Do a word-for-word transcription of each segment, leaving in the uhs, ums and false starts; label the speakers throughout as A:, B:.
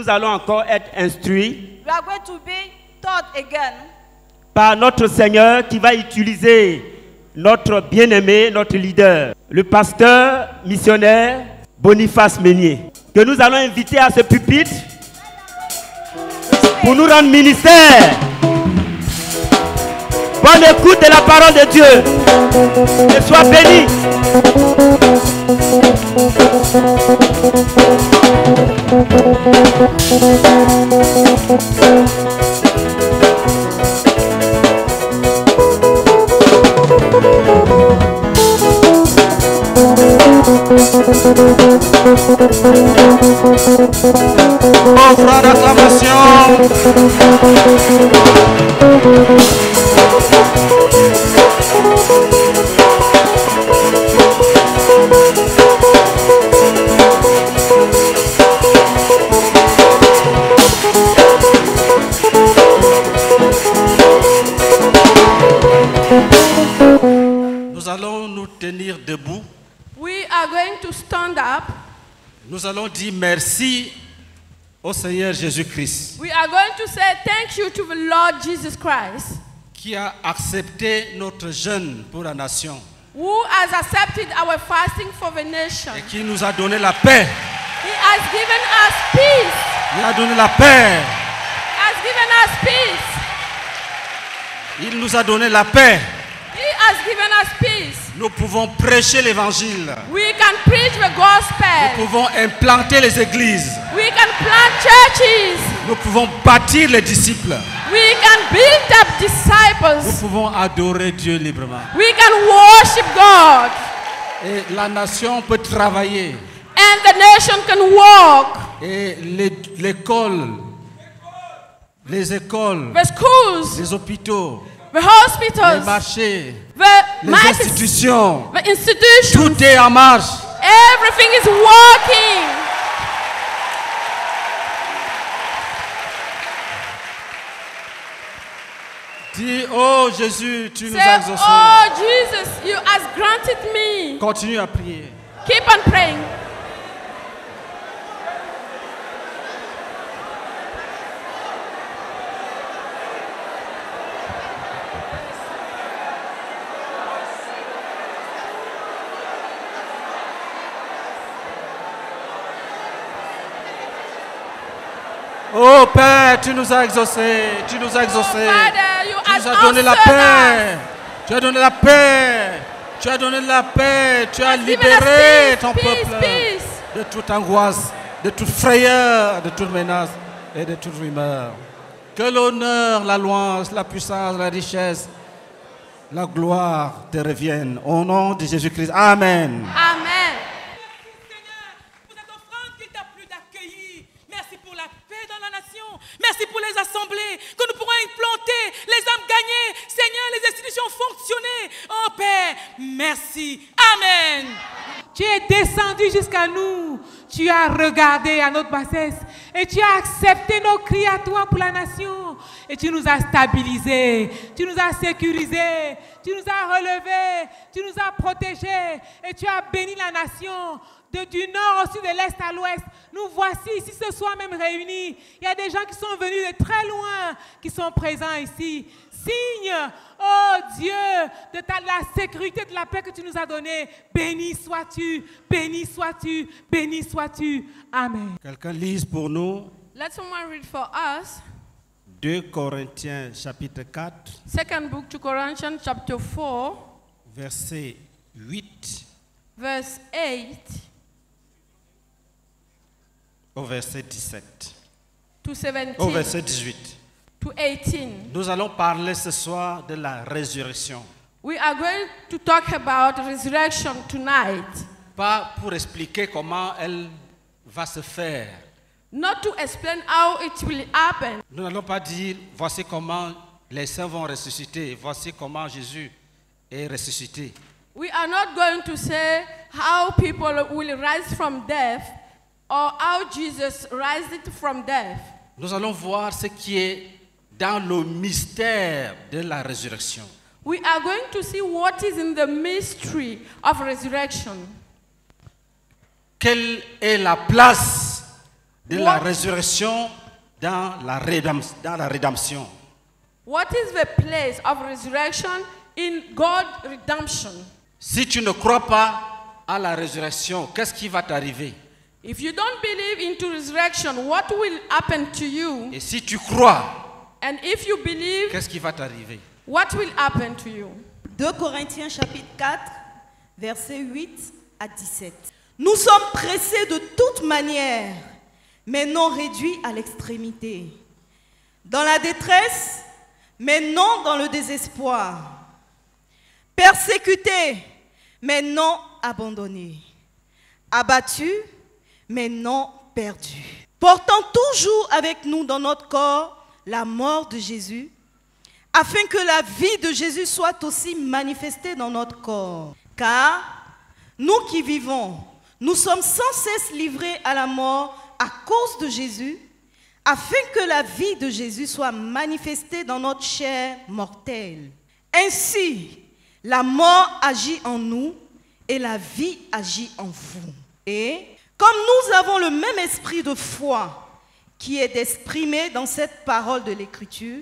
A: nous allons encore être instruits
B: We are going to be taught again
A: par notre Seigneur qui va utiliser notre bien-aimé, notre leader, le pasteur missionnaire Boniface Meunier, que nous allons inviter à ce pupitre pour nous rendre ministère. Bonne écoute de la parole de Dieu. Que sois béni.
C: Offre d'acclamation. Nous allons nous tenir debout.
D: We are going to stand up.
C: Nous allons dire merci au Seigneur Jésus-Christ
D: We are going to say thank you to the Lord Jesus Christ,
C: qui a accepté notre jeûne pour la nation
D: who has accepted our fasting for the nation.
C: et qui nous a donné la paix.
D: He has given us peace.
C: Il a donné la paix.
D: He has given us peace.
C: Il nous a donné la paix.
D: He has given us peace.
C: Nous pouvons prêcher l'évangile.
D: We can preach the
C: Nous
D: gospel.
C: pouvons implanter les églises.
D: We can plant churches.
C: Nous pouvons bâtir les disciples.
D: We can build up
C: Nous
D: disciples.
C: pouvons adorer Dieu librement.
D: We can worship God.
C: Et la nation peut travailler.
D: And the nation can walk.
C: Et les- l'école, les écoles,
D: The schools,
C: les hôpitaux,
D: the
C: les
D: hospitals,
C: marchés,
D: the
C: les
D: markets,
C: institutions,
D: the institutions.
C: tout est en marche.
D: Everything is working.
C: Dis, oh Jésus, tu nous
D: Say,
C: as exaucés.
D: oh Jesus, you has granted me.
C: Continue à prier.
D: Keep on praying.
C: Oh Père, tu nous as exaucés, tu nous as exaucés.
D: Father, you
C: Tu
D: has
C: nous as donné la
D: answered
C: paix.
D: us.
C: Tu as donné la paix. Tu as donné la paix. Tu as
D: Has given us
C: libéré
D: peace,
C: ton
D: peace,
C: peuple
D: peace.
C: de toute angoisse, de toute frayeur, de toute menace et de toute rumeur. Que l'honneur, la louange, la puissance, la richesse, la gloire te reviennent. Au nom de Jésus-Christ. Amen.
D: Amen.
E: Seigneur, pour cette offrande qu'il t'a plu d'accueillir. Merci pour la paix dans la nation. Merci pour les assemblées que nous pourrons implanter, les âmes gagnées. Seigneur, les institutions fonctionner. Oh Père, merci. Amen.
F: Tu es descendu jusqu'à nous. Tu as regardé à notre bassesse et tu as accepté nos cris à toi pour la nation. Et tu nous as stabilisés, tu nous as sécurisés, tu nous as relevés, tu nous as protégés et tu as béni la nation. De, du nord au sud, de l'est à l'ouest, nous voici ici ce soir même réunis. Il y a des gens qui sont venus de très loin, qui sont présents ici. Signe, oh Dieu, de, ta, de la sécurité, de la paix que tu nous as donnée. Béni sois-tu, béni sois-tu, béni sois-tu. Amen.
C: Quelqu'un lise pour nous
D: Let someone read for us.
C: deux Corinthiens chapitre quatre,
D: Second book to Corinthians chapter four,
C: verset huit
D: verse eight
C: au verset dix-sept.
D: to
C: Au
D: seventeen
C: verset dix-huit.
D: to eighteen.
C: Nous allons parler ce soir de la résurrection.
D: We are going to talk about resurrection tonight.
C: Pas pour expliquer comment elle va se faire.
D: Not to explain how it will happen.
C: Nous n'allons pas dire voici comment les saints vont ressusciter, voici comment Jésus est ressuscité.
D: We are not going to say how people will rise from death or how Jesus rised from death.
C: Nous allons voir ce qui est dans le mystère de la résurrection.
D: We are going to see what is in the mystery of resurrection.
C: Quelle est la place de la résurrection dans la, rédem- dans la rédemption.
D: What is the place of resurrection in God's redemption?
C: Si tu ne crois pas à la résurrection, qu'est-ce qui va t'arriver?
D: If you don't believe into resurrection, what will happen to you?
C: Et si tu crois,
D: And if you believe,
C: qu'est-ce qui va t'arriver?
D: what will happen to you?
B: deux Corinthiens chapitre quatre, versets huit à dix-sept. Nous sommes pressés de toute manière, mais non réduits à l'extrémité. Dans la détresse, mais non dans le désespoir. Persécutés, mais non abandonnés. Abattus, mais non perdus. Portant toujours avec nous dans notre corps la mort de Jésus, afin que la vie de Jésus soit aussi manifestée dans notre corps. Car nous qui vivons, nous sommes sans cesse livrés à la mort à cause de Jésus, afin que la vie de Jésus soit manifestée dans notre chair mortelle. Ainsi, la mort agit en nous et la vie agit en vous. Et comme nous avons le même esprit de foi qui est exprimé dans cette parole de l'Écriture,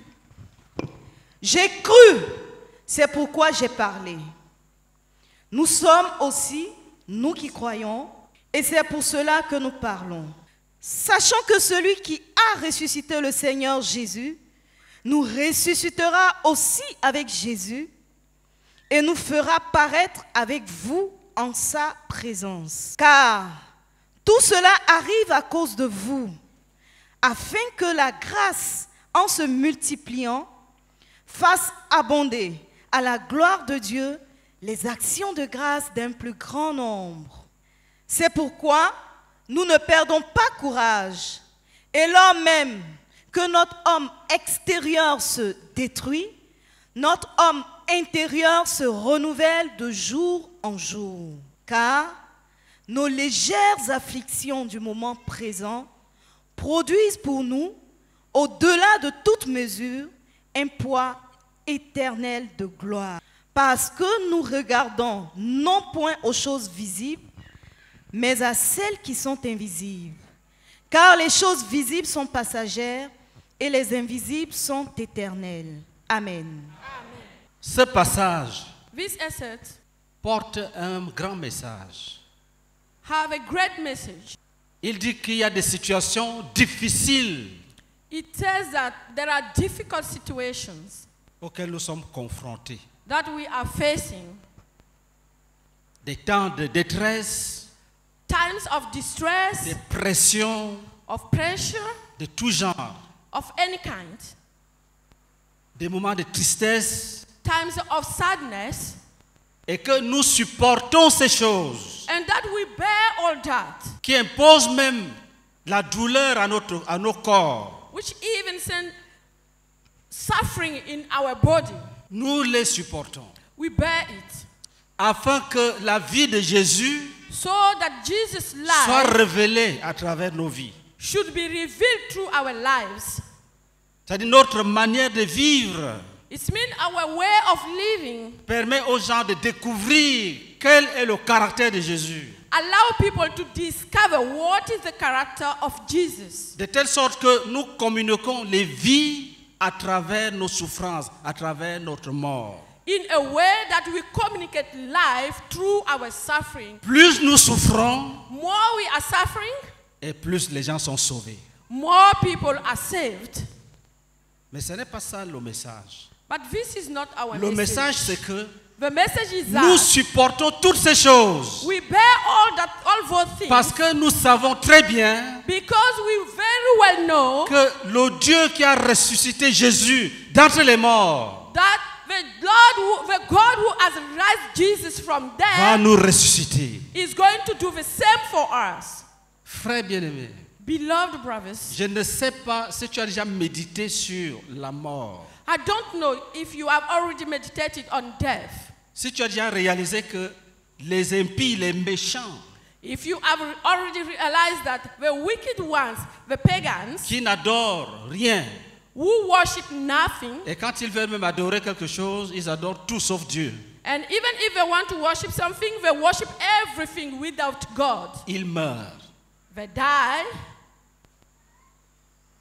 B: j'ai cru, c'est pourquoi j'ai parlé. Nous sommes aussi, nous qui croyons, et c'est pour cela que nous parlons. Sachant que celui qui a ressuscité le Seigneur Jésus nous ressuscitera aussi avec Jésus et nous fera paraître avec vous en sa présence. Car tout cela arrive à cause de vous, afin que la grâce, en se multipliant, fasse abonder à la gloire de Dieu les actions de grâce d'un plus grand nombre. C'est pourquoi nous ne perdons pas courage. Et lors même que notre homme extérieur se détruit, notre homme intérieur se renouvelle de jour en jour. Car nos légères afflictions du moment présent produisent pour nous, au-delà de toute mesure, un poids éternel de gloire. Parce que nous regardons non point aux choses visibles, mais à celles qui sont invisibles. Car les choses visibles sont passagères et les invisibles sont éternelles. Amen.
C: Ce passage
D: This essay
C: porte un grand message.
D: have a great message.
C: Il dit qu'il y a des situations difficiles
D: It says that there are difficult situations
C: auxquelles nous sommes confrontés.
D: that we are facing.
C: Des temps de détresse,
D: Times of distress,
C: des pressions
D: of pressure,
C: de tout genre,
D: of any kind.
C: des moments de tristesse,
D: Times of sadness,
C: et que nous supportons ces choses
D: and that we bear all that,
C: qui imposent même la douleur à, notre, à nos corps.
D: which even send suffering in our body.
C: Nous les supportons
D: We bear it
C: afin que la vie de Jésus
D: so that Jesus'
C: soit
D: life
C: révélée à travers nos vies.
D: should be revealed through our lives.
C: C'est-à-dire notre manière de vivre
D: It means our way of living
C: permet aux gens de découvrir quel est le caractère de Jésus.
D: allow people to discover what is the character of Jesus.
C: De telle sorte que nous communiquons les vies à travers nos souffrances, à travers notre mort.
D: In a way that we communicate life through our suffering.
C: Plus nous souffrons,
D: More we are suffering,
C: et plus les gens sont sauvés.
D: more people are saved.
C: Mais ce n'est pas ça le message.
D: But this is not our
C: Le message,
D: message.
C: c'est que
D: The message is
C: nous
D: that
C: supportons toutes ces choses
D: we bear all that all those things
C: parce que nous savons très bien
D: because we very well know
C: que le Dieu qui a ressuscité Jésus d'entre les morts
D: that the Lord, who, the God who has raised Jesus from
C: va
D: death
C: nous ressusciter.
D: is going to do the same for us.
C: Frère bien-aimé,
D: Beloved brothers,
C: je ne sais pas si tu as déjà médité sur la mort.
D: I don't know if you have already meditated on death.
C: Si tu as déjà réalisé que les impies, les méchants,
D: If you have already realized that the wicked ones, the pagans,
C: qui n'adorent rien,
D: who worship nothing,
C: et quand ils veulent même adorer quelque chose, ils adorent tout sauf Dieu.
D: and even if they want to worship something, they worship everything without God.
C: Ils meurent.
D: They die.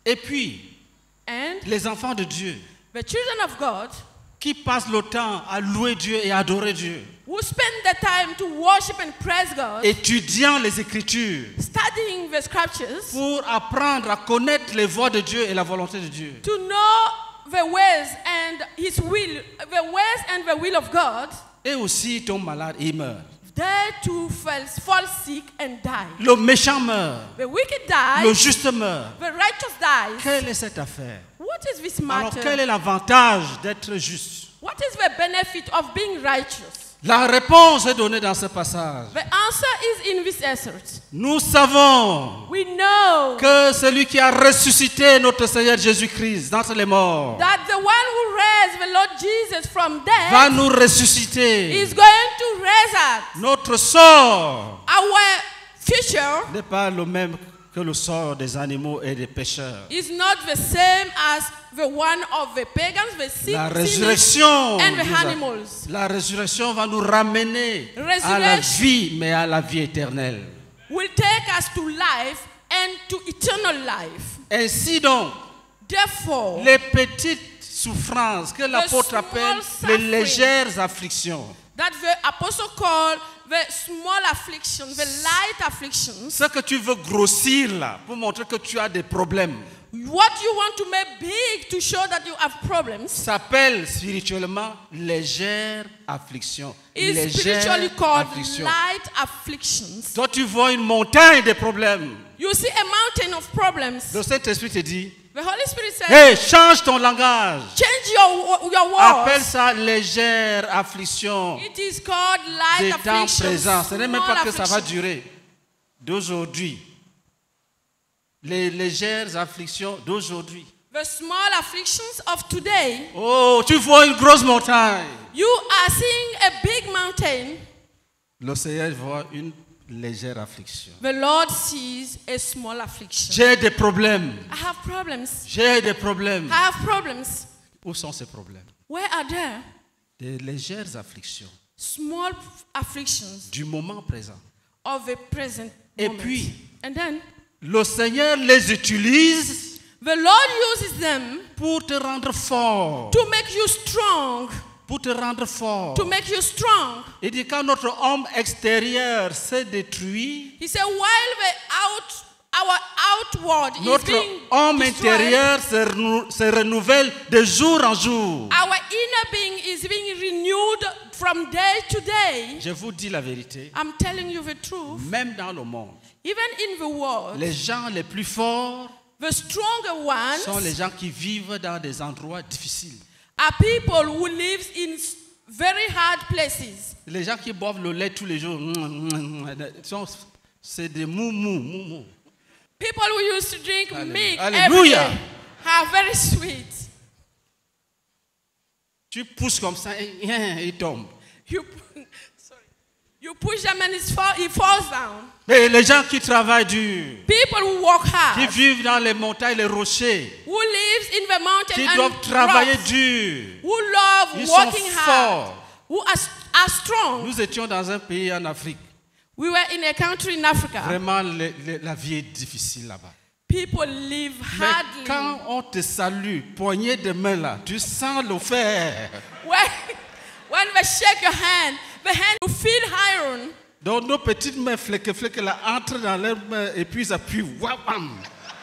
C: Et puis,
D: And
C: les enfants de Dieu
D: the children of God
C: qui passent le temps à louer Dieu et adorer Dieu,
D: who spend the time to worship and praise God,
C: étudiant les Écritures
D: studying the scriptures,
C: pour apprendre à connaître les voies de Dieu et la volonté de Dieu.
D: to know the ways and His will, the ways and the will of God,
C: Et aussi tombent malades et ils meurent.
D: they too fall, fall sick and die.
C: Le méchant meurt,
D: The wicked
C: le
D: dies,
C: juste meurt.
D: the righteous dies.
C: Quelle est cette affaire?
D: What is this
C: Alors quel
D: matter?
C: est l'avantage d'être juste?
D: What is the benefit of being righteous?
C: La réponse est donnée dans ce passage.
D: The answer is in this excerpt.
C: Nous savons
D: We know
C: que celui qui a ressuscité notre Seigneur Jésus-Christ d'entre les morts
D: that the one who raised the Lord Jesus from
C: va
D: death
C: nous ressusciter.
D: is going to raise us.
C: Notre sort
D: Our future
C: n'est pas le même que le sort des animaux et des pécheurs.
D: is not the same as the one of the pagans, the sin-
C: La
D: sinners,
C: résurrection,
D: and the
C: nous a-
D: animals.
C: la résurrection va nous ramener à la
D: Resurrection.
C: vie, mais à la vie éternelle.
D: Will take us to life and to eternal life.
C: Ainsi donc,
D: Therefore,
C: les petites souffrances que l'apôtre
D: small
C: appelle les
D: suffering.
C: légères afflictions,
D: that the apostle called the small afflictions, the light afflictions,
C: ce que tu veux grossir là, pour montrer que tu as des problèmes,
D: what you want to make big to show that you have problems,
C: s'appelle spirituellement légère affliction.
D: is
C: Légère
D: spiritually called
C: affliction.
D: light afflictions.
C: Toi, tu vois une montagne de problèmes.
D: You see a mountain of problems.
C: Le Saint-Esprit te dit,
D: The Holy Spirit says,
C: hey, change ton langage.
D: change your, your
C: Appelle
D: words.
C: ça légère affliction
D: It is called light
C: des temps
D: afflictions.
C: présents. Ce n'est même
D: small
C: pas que ça va
D: afflictions.
C: durer. D'aujourd'hui. Les légères afflictions d'aujourd'hui.
D: The small afflictions of today.
C: Oh, tu vois une grosse montagne.
D: You are seeing a big mountain.
C: Le Seigneur voit une légère affliction.
D: The Lord sees a small affliction.
C: J'ai des problèmes.
D: I have problems.
C: J'ai des problèmes.
D: I have problems.
C: Où sont ces problèmes?
D: Where are they?
C: Des légères afflictions
D: Small afflictions
C: du moment présent.
D: of the present
C: Et
D: moment.
C: puis,
D: And then
C: le Seigneur les utilise
D: the Lord uses them
C: pour te rendre fort.
D: to make you strong.
C: Pour te rendre fort.
D: To make you strong.
C: Il dit quand notre homme extérieur s'est détruit,
D: He said, while the out, our outward is
C: notre
D: being
C: homme
D: destroyed,
C: intérieur se, renou- se renouvelle de jour en jour.
D: our inner being is being renewed from day to day.
C: Je vous dis la vérité,
D: I'm telling you the truth.
C: même dans le monde,
D: Even in the world,
C: les gens les plus forts
D: the stronger ones
C: sont les gens qui vivent dans des endroits difficiles.
D: are people who live in s- very hard places.
C: Les gens qui boivent le lait tous les jours, sont- c'est des moumous, moumous.
D: People who used to drink
C: Hallelujah.
D: milk
C: Hallelujah.
D: every day are very sweet.
C: Tu pousses comme ça et il tombe.
D: You, sorry. You push them and it's fall, it falls down.
C: Mais les gens qui travaillent dur,
D: People who work
C: qui
D: hard,
C: vivent dans les montagnes, les rochers,
D: who lives in the mountain
C: qui
D: and
C: doivent travailler
D: rocks,
C: dur,
D: who love
C: ils sont
D: working hard,
C: forts.
D: who are, are strong.
C: Nous étions dans un pays en Afrique.
D: We were in a country in Africa.
C: Vraiment, le- le- la vie est difficile là-bas.
D: People live
C: Mais
D: hardly.
C: quand on te salue, poignée de main là, tu sens le fer.
D: When, when they shake your hand, the hand you feel iron.
C: Donc nos petites mains fleques fleques là entrent dans leurs mains et puis ça pue. Wouam.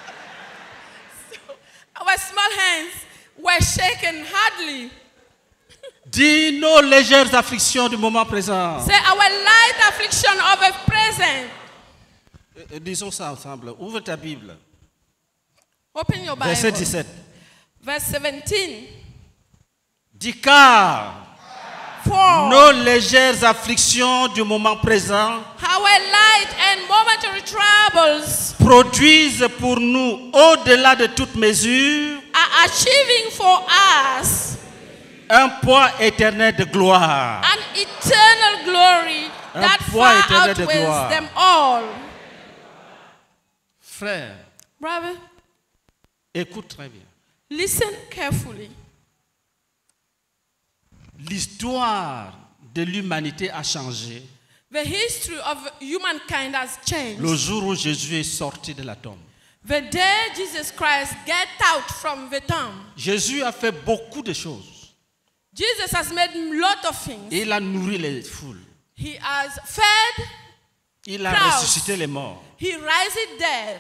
D: Our small hands were shaken hardly.
C: Dis nos légères afflictions du moment présent.
D: Say our light affliction of the present.
C: Euh, Disons ça ensemble. Ouvre ta Bible.
D: Open your Bible.
C: Verset dix-sept.
D: Verse seventeen.
C: Dis car
D: For
C: nos légères afflictions du moment présent
D: our light and momentary troubles
C: produisent pour nous, au-delà de toute mesure,
D: are achieving for us
C: un poids éternel de gloire.
D: an eternal glory
C: Un
D: that
C: poids
D: far
C: éternel de
D: outweighs
C: gloire.
D: them all.
C: Frère,
D: Brother,
C: écoute très bien.
D: listen carefully.
C: L'histoire de l'humanité a changé
D: The history of humankind has changed.
C: le jour où Jésus est sorti de la tombe.
D: The day Jesus Christ get out from the tomb,
C: Jésus a fait beaucoup de choses.
D: Jesus has made a lot of things.
C: Il a nourri les foules.
D: He has fed,
C: Il a
D: Crowds.
C: ressuscité les morts.
D: he raised dead,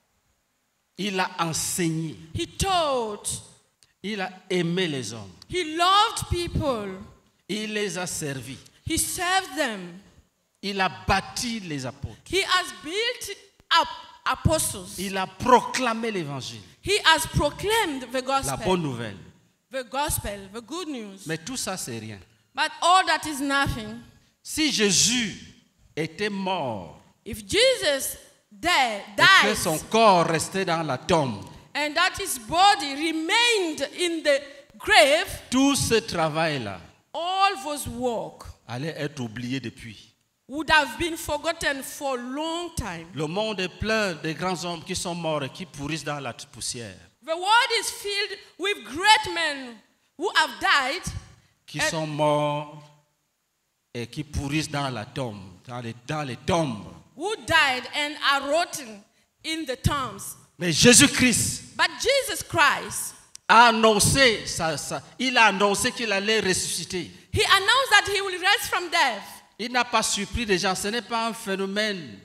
C: Il a enseigné.
D: he taught,
C: Il a aimé les hommes.
D: he loved people,
C: Il les a servis.
D: he served them.
C: Il a bâti les apôtres.
D: He has built up apostles.
C: Il a proclamé l'évangile,
D: He has proclaimed the
C: la
D: gospel.
C: bonne nouvelle.
D: The gospel, the good news.
C: Mais tout ça, c'est rien.
D: But all that is nothing.
C: Si Jésus était mort
D: If Jesus died,
C: et que
D: died
C: son corps restait dans la tombe,
D: and that his body remained in the grave,
C: tout ce travail-là
D: all those work
C: allait être oublié depuis.
D: would have been forgotten for a long time.
C: Le monde est plein de grands hommes qui sont morts et qui pourrissent dans la poussière,
D: The world is filled with great men who have died,
C: qui
D: And-
C: sont morts et qui pourrissent dans la tombe, dans les, dans les tombes.
D: who died and are rotten in the tombs.
C: Mais Jésus-Christ
D: But Jesus Christ,
C: a annoncé, ça, ça, il a annoncé qu'il allait ressusciter.
D: he announced that he will rise from death.
C: Il n'a pas surpris les gens, ce n'est pas un phénomène.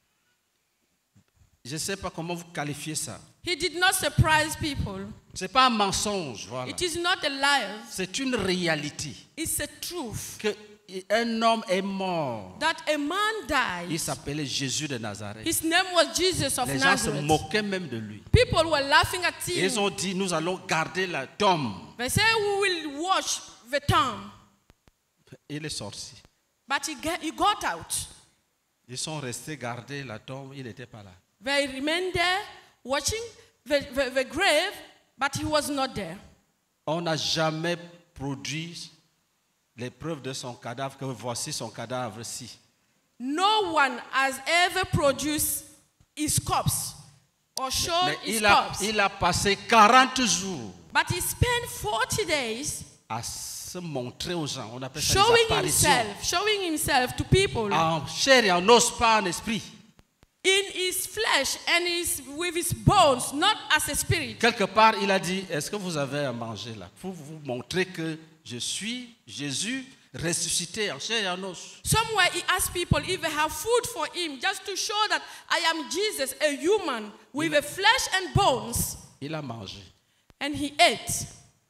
C: Je ne sais pas comment vous qualifiez ça.
D: He did not surprise people.
C: Ce n'est pas un mensonge, voilà.
D: It is not a lie.
C: C'est une réalité.
D: It's a truth
C: Qu'un homme est mort.
D: that a man
C: Il
D: died.
C: s'appelait Jésus de Nazareth.
D: His name was Jesus of
C: Les gens se
D: Nazareth.
C: moquaient même de lui.
D: People were laughing at
C: Et ils
D: him.
C: ont dit, nous allons garder la tombe.
D: They say we will watch the tomb.
C: Il est sorti.
D: But he, get, he got out.
C: Ils sont restés garder la tombe, il n'était pas là.
D: They remained there watching the, the, the grave, but he was not there.
C: On n'a jamais produit les preuves de son cadavre, que voici son cadavre-ci.
D: No one has ever produced his corpse or shown
C: Mais
D: his
C: il a,
D: corpse.
C: il a passé quarante jours
D: But he spent forty days
C: à se montrer aux gens. On appelle ça des
D: showing
C: apparitions.
D: himself, showing himself to people
C: En chair et en os, pas en esprit.
D: in his flesh and his, with his bones, not as a spirit.
C: Quelque part, il a dit, est-ce que vous avez à manger là? Pour vous montrer que je suis Jésus ressuscité en chair et en os.
D: Somewhere he asked people if they have food for him, just to show that I am Jesus, a human with a flesh and bones.
C: Il a mangé.
D: And he ate.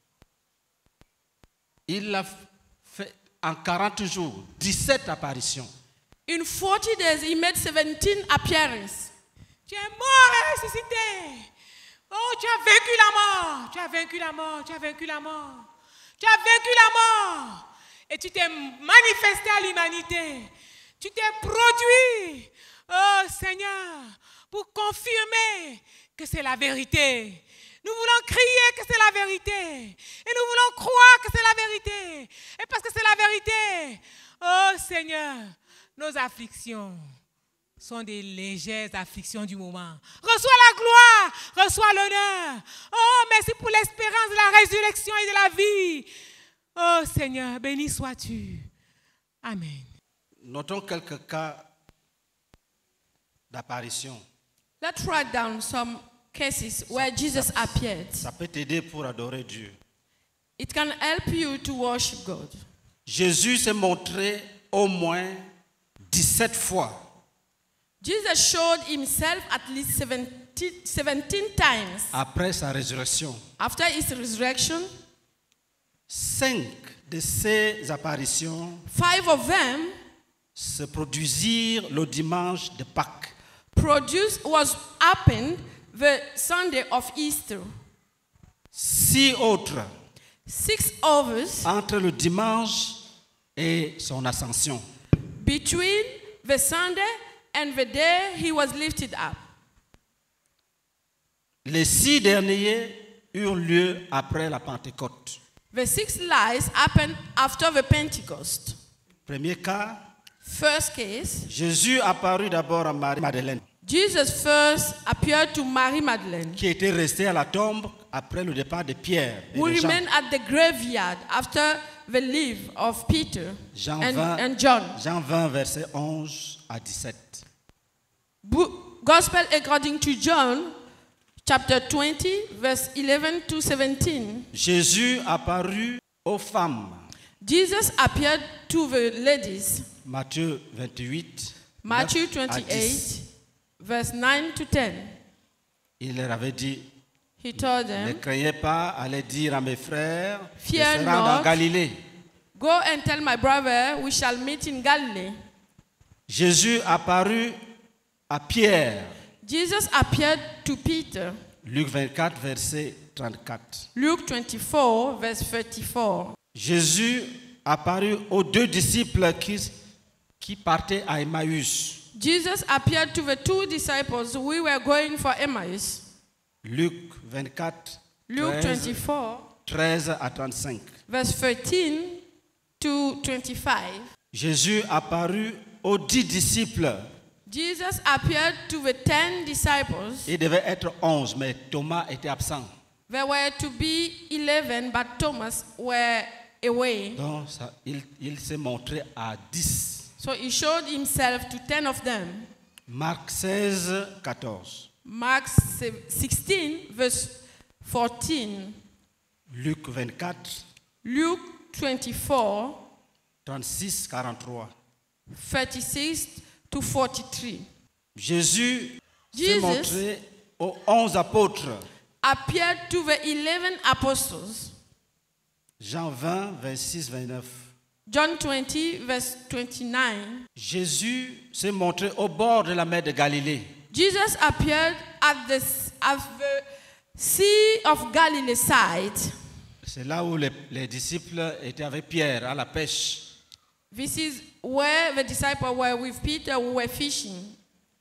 C: Il a fait en quarante jours, dix-sept apparitions.
D: In forty days, he made seventeen appearances.
F: Tu es mort et ressuscité. Oh, tu as vaincu la mort. Tu as vaincu la mort. Tu as vaincu la mort. Tu as vaincu la mort. Et tu t'es manifesté à l'humanité. Tu t'es produit, oh Seigneur, pour confirmer que c'est la vérité. Nous voulons crier que c'est la vérité. Et nous voulons croire que c'est la vérité. Et parce que c'est la vérité, oh Seigneur, nos afflictions sont des légères afflictions du moment. Reçois la gloire, reçois l'honneur. Oh, merci pour l'espérance de la résurrection et de la vie. Oh Seigneur, béni sois-tu. Amen.
C: Notons quelques cas d'apparition.
D: Let's write down some cases where Jesus appeared.
C: Ça peut t'aider pour adorer Dieu.
D: It can help you to worship God.
C: Jésus s'est montré au moins dix-sept fois.
D: Jesus showed himself at least seventeen, seventeen times
C: Après sa résurrection,
D: after his resurrection.
C: cinq de ces apparitions
D: Five of them
C: se produisirent le dimanche de Pâques.
D: produced was happened the Sunday of Easter.
C: Six autres
D: Six others
C: entre le dimanche et son ascension.
D: between the Sunday and the day he was lifted up.
C: Les six derniers eurent lieu après la Pentecôte.
D: The six lies happened after the Pentecost.
C: Premier cas,
D: First case,
C: Jésus apparut d'abord à Marie-Madeleine,
D: Jesus first appeared to Mary Magdalene,
C: qui était restée à la tombe après le départ de Pierre et
D: who
C: de Jean.
D: remained at the graveyard after the leave of Peter
C: Jean
D: and,
C: vingt,
D: and John.
C: Jean vingt, versets onze à dix-sept.
D: Bo- Gospel according to John, chapter twenty, verse eleven to seventeen.
C: Jésus apparut aux femmes.
D: Jesus appeared to the ladies.
C: Matthieu vingt-huit,
D: Matthew
C: neuf à
D: twenty-eight,
C: dix.
D: verse nine to ten.
C: Il leur avait dit,
D: He told
C: ne
D: them,
C: craignez pas, allez dire à mes frères de
D: Fear
C: se rendre en
D: not.
C: Galilée.
D: Go and tell my brother we shall meet in Galilee.
C: Jésus apparut à Pierre.
D: Jesus appeared to Peter.
C: Luc vingt-quatre, verset trente-quatre.
D: Luke twenty-four, verse thirty-four.
C: Jésus apparut aux deux disciples qui, qui partaient à Emmaüs.
D: Jesus appeared to the two disciples. We were going for Emmaus.
C: Luc vingt-quatre,
D: Luke
C: treize,
D: twenty-four,
C: treize à trente-cinq.
D: verse thirteen to twenty-five.
C: Jésus apparut aux dix disciples.
D: Jesus appeared to the ten disciples.
C: Il devait être onze, mais Thomas était absent.
D: There were to be eleven, but Thomas were away.
C: Donc, ça, il, il s'est montré à dix.
D: So he showed himself to ten of them.
C: Marc seize, quatorze.
D: Mark sixteen, verse fourteen.
C: Luc vingt-quatre,
D: Luke twenty-four,
C: trente-six, quarante-trois.
D: thirty-six to forty-three.
C: Jésus s'est
D: Jesus
C: montré aux onze apôtres.
D: appeared to the eleven apostles.
C: Jean vingt, vingt-six, vingt-neuf.
D: John twenty, verse twenty-nine.
C: Jésus s'est montré au bord de la mer de Galilée.
D: Jesus appeared at the, at the Sea of Galilee side.
C: C'est là où les, les disciples étaient avec Pierre à la pêche.
D: This is where the disciples were with Peter who were fishing.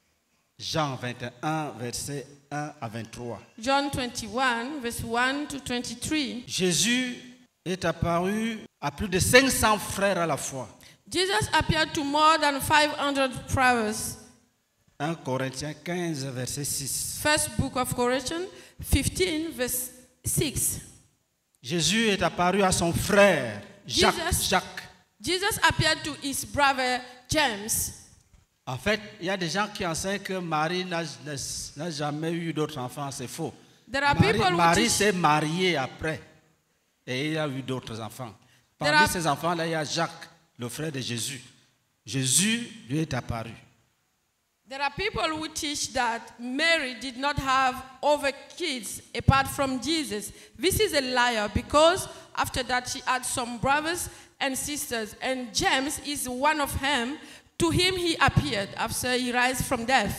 C: Jean vingt et un, versets un à vingt-trois.
D: John twenty-one, verse one to twenty-three.
C: Jésus est apparu à plus de cinq cents frères à la fois.
D: Jesus appeared to more than five hundred brothers.
C: un Corinthiens quinze, verset six.
D: First book of Corinthians, fifteen, verse six.
C: Jésus est apparu à son frère, Jacques.
D: Jesus-
C: Jacques.
D: Jesus appeared to his brother James.
C: En fait, il y a des gens qui enseignent que Marie n'a n'a- n'a jamais eu d'autres enfants. C'est faux.
D: There are
C: Marie,
D: people who
C: Marie
D: teach-
C: s'est mariée après et il a eu d'autres enfants.
D: There
C: Parmi
D: are-
C: ces enfants-là, il y a Jacques, le frère de Jésus. Jésus lui est apparu.
D: There are people who teach that Mary did not have other kids apart from Jesus. This is a liar because after that she had some brothers and sisters, and James is one of them. To him he appeared after he rose from death.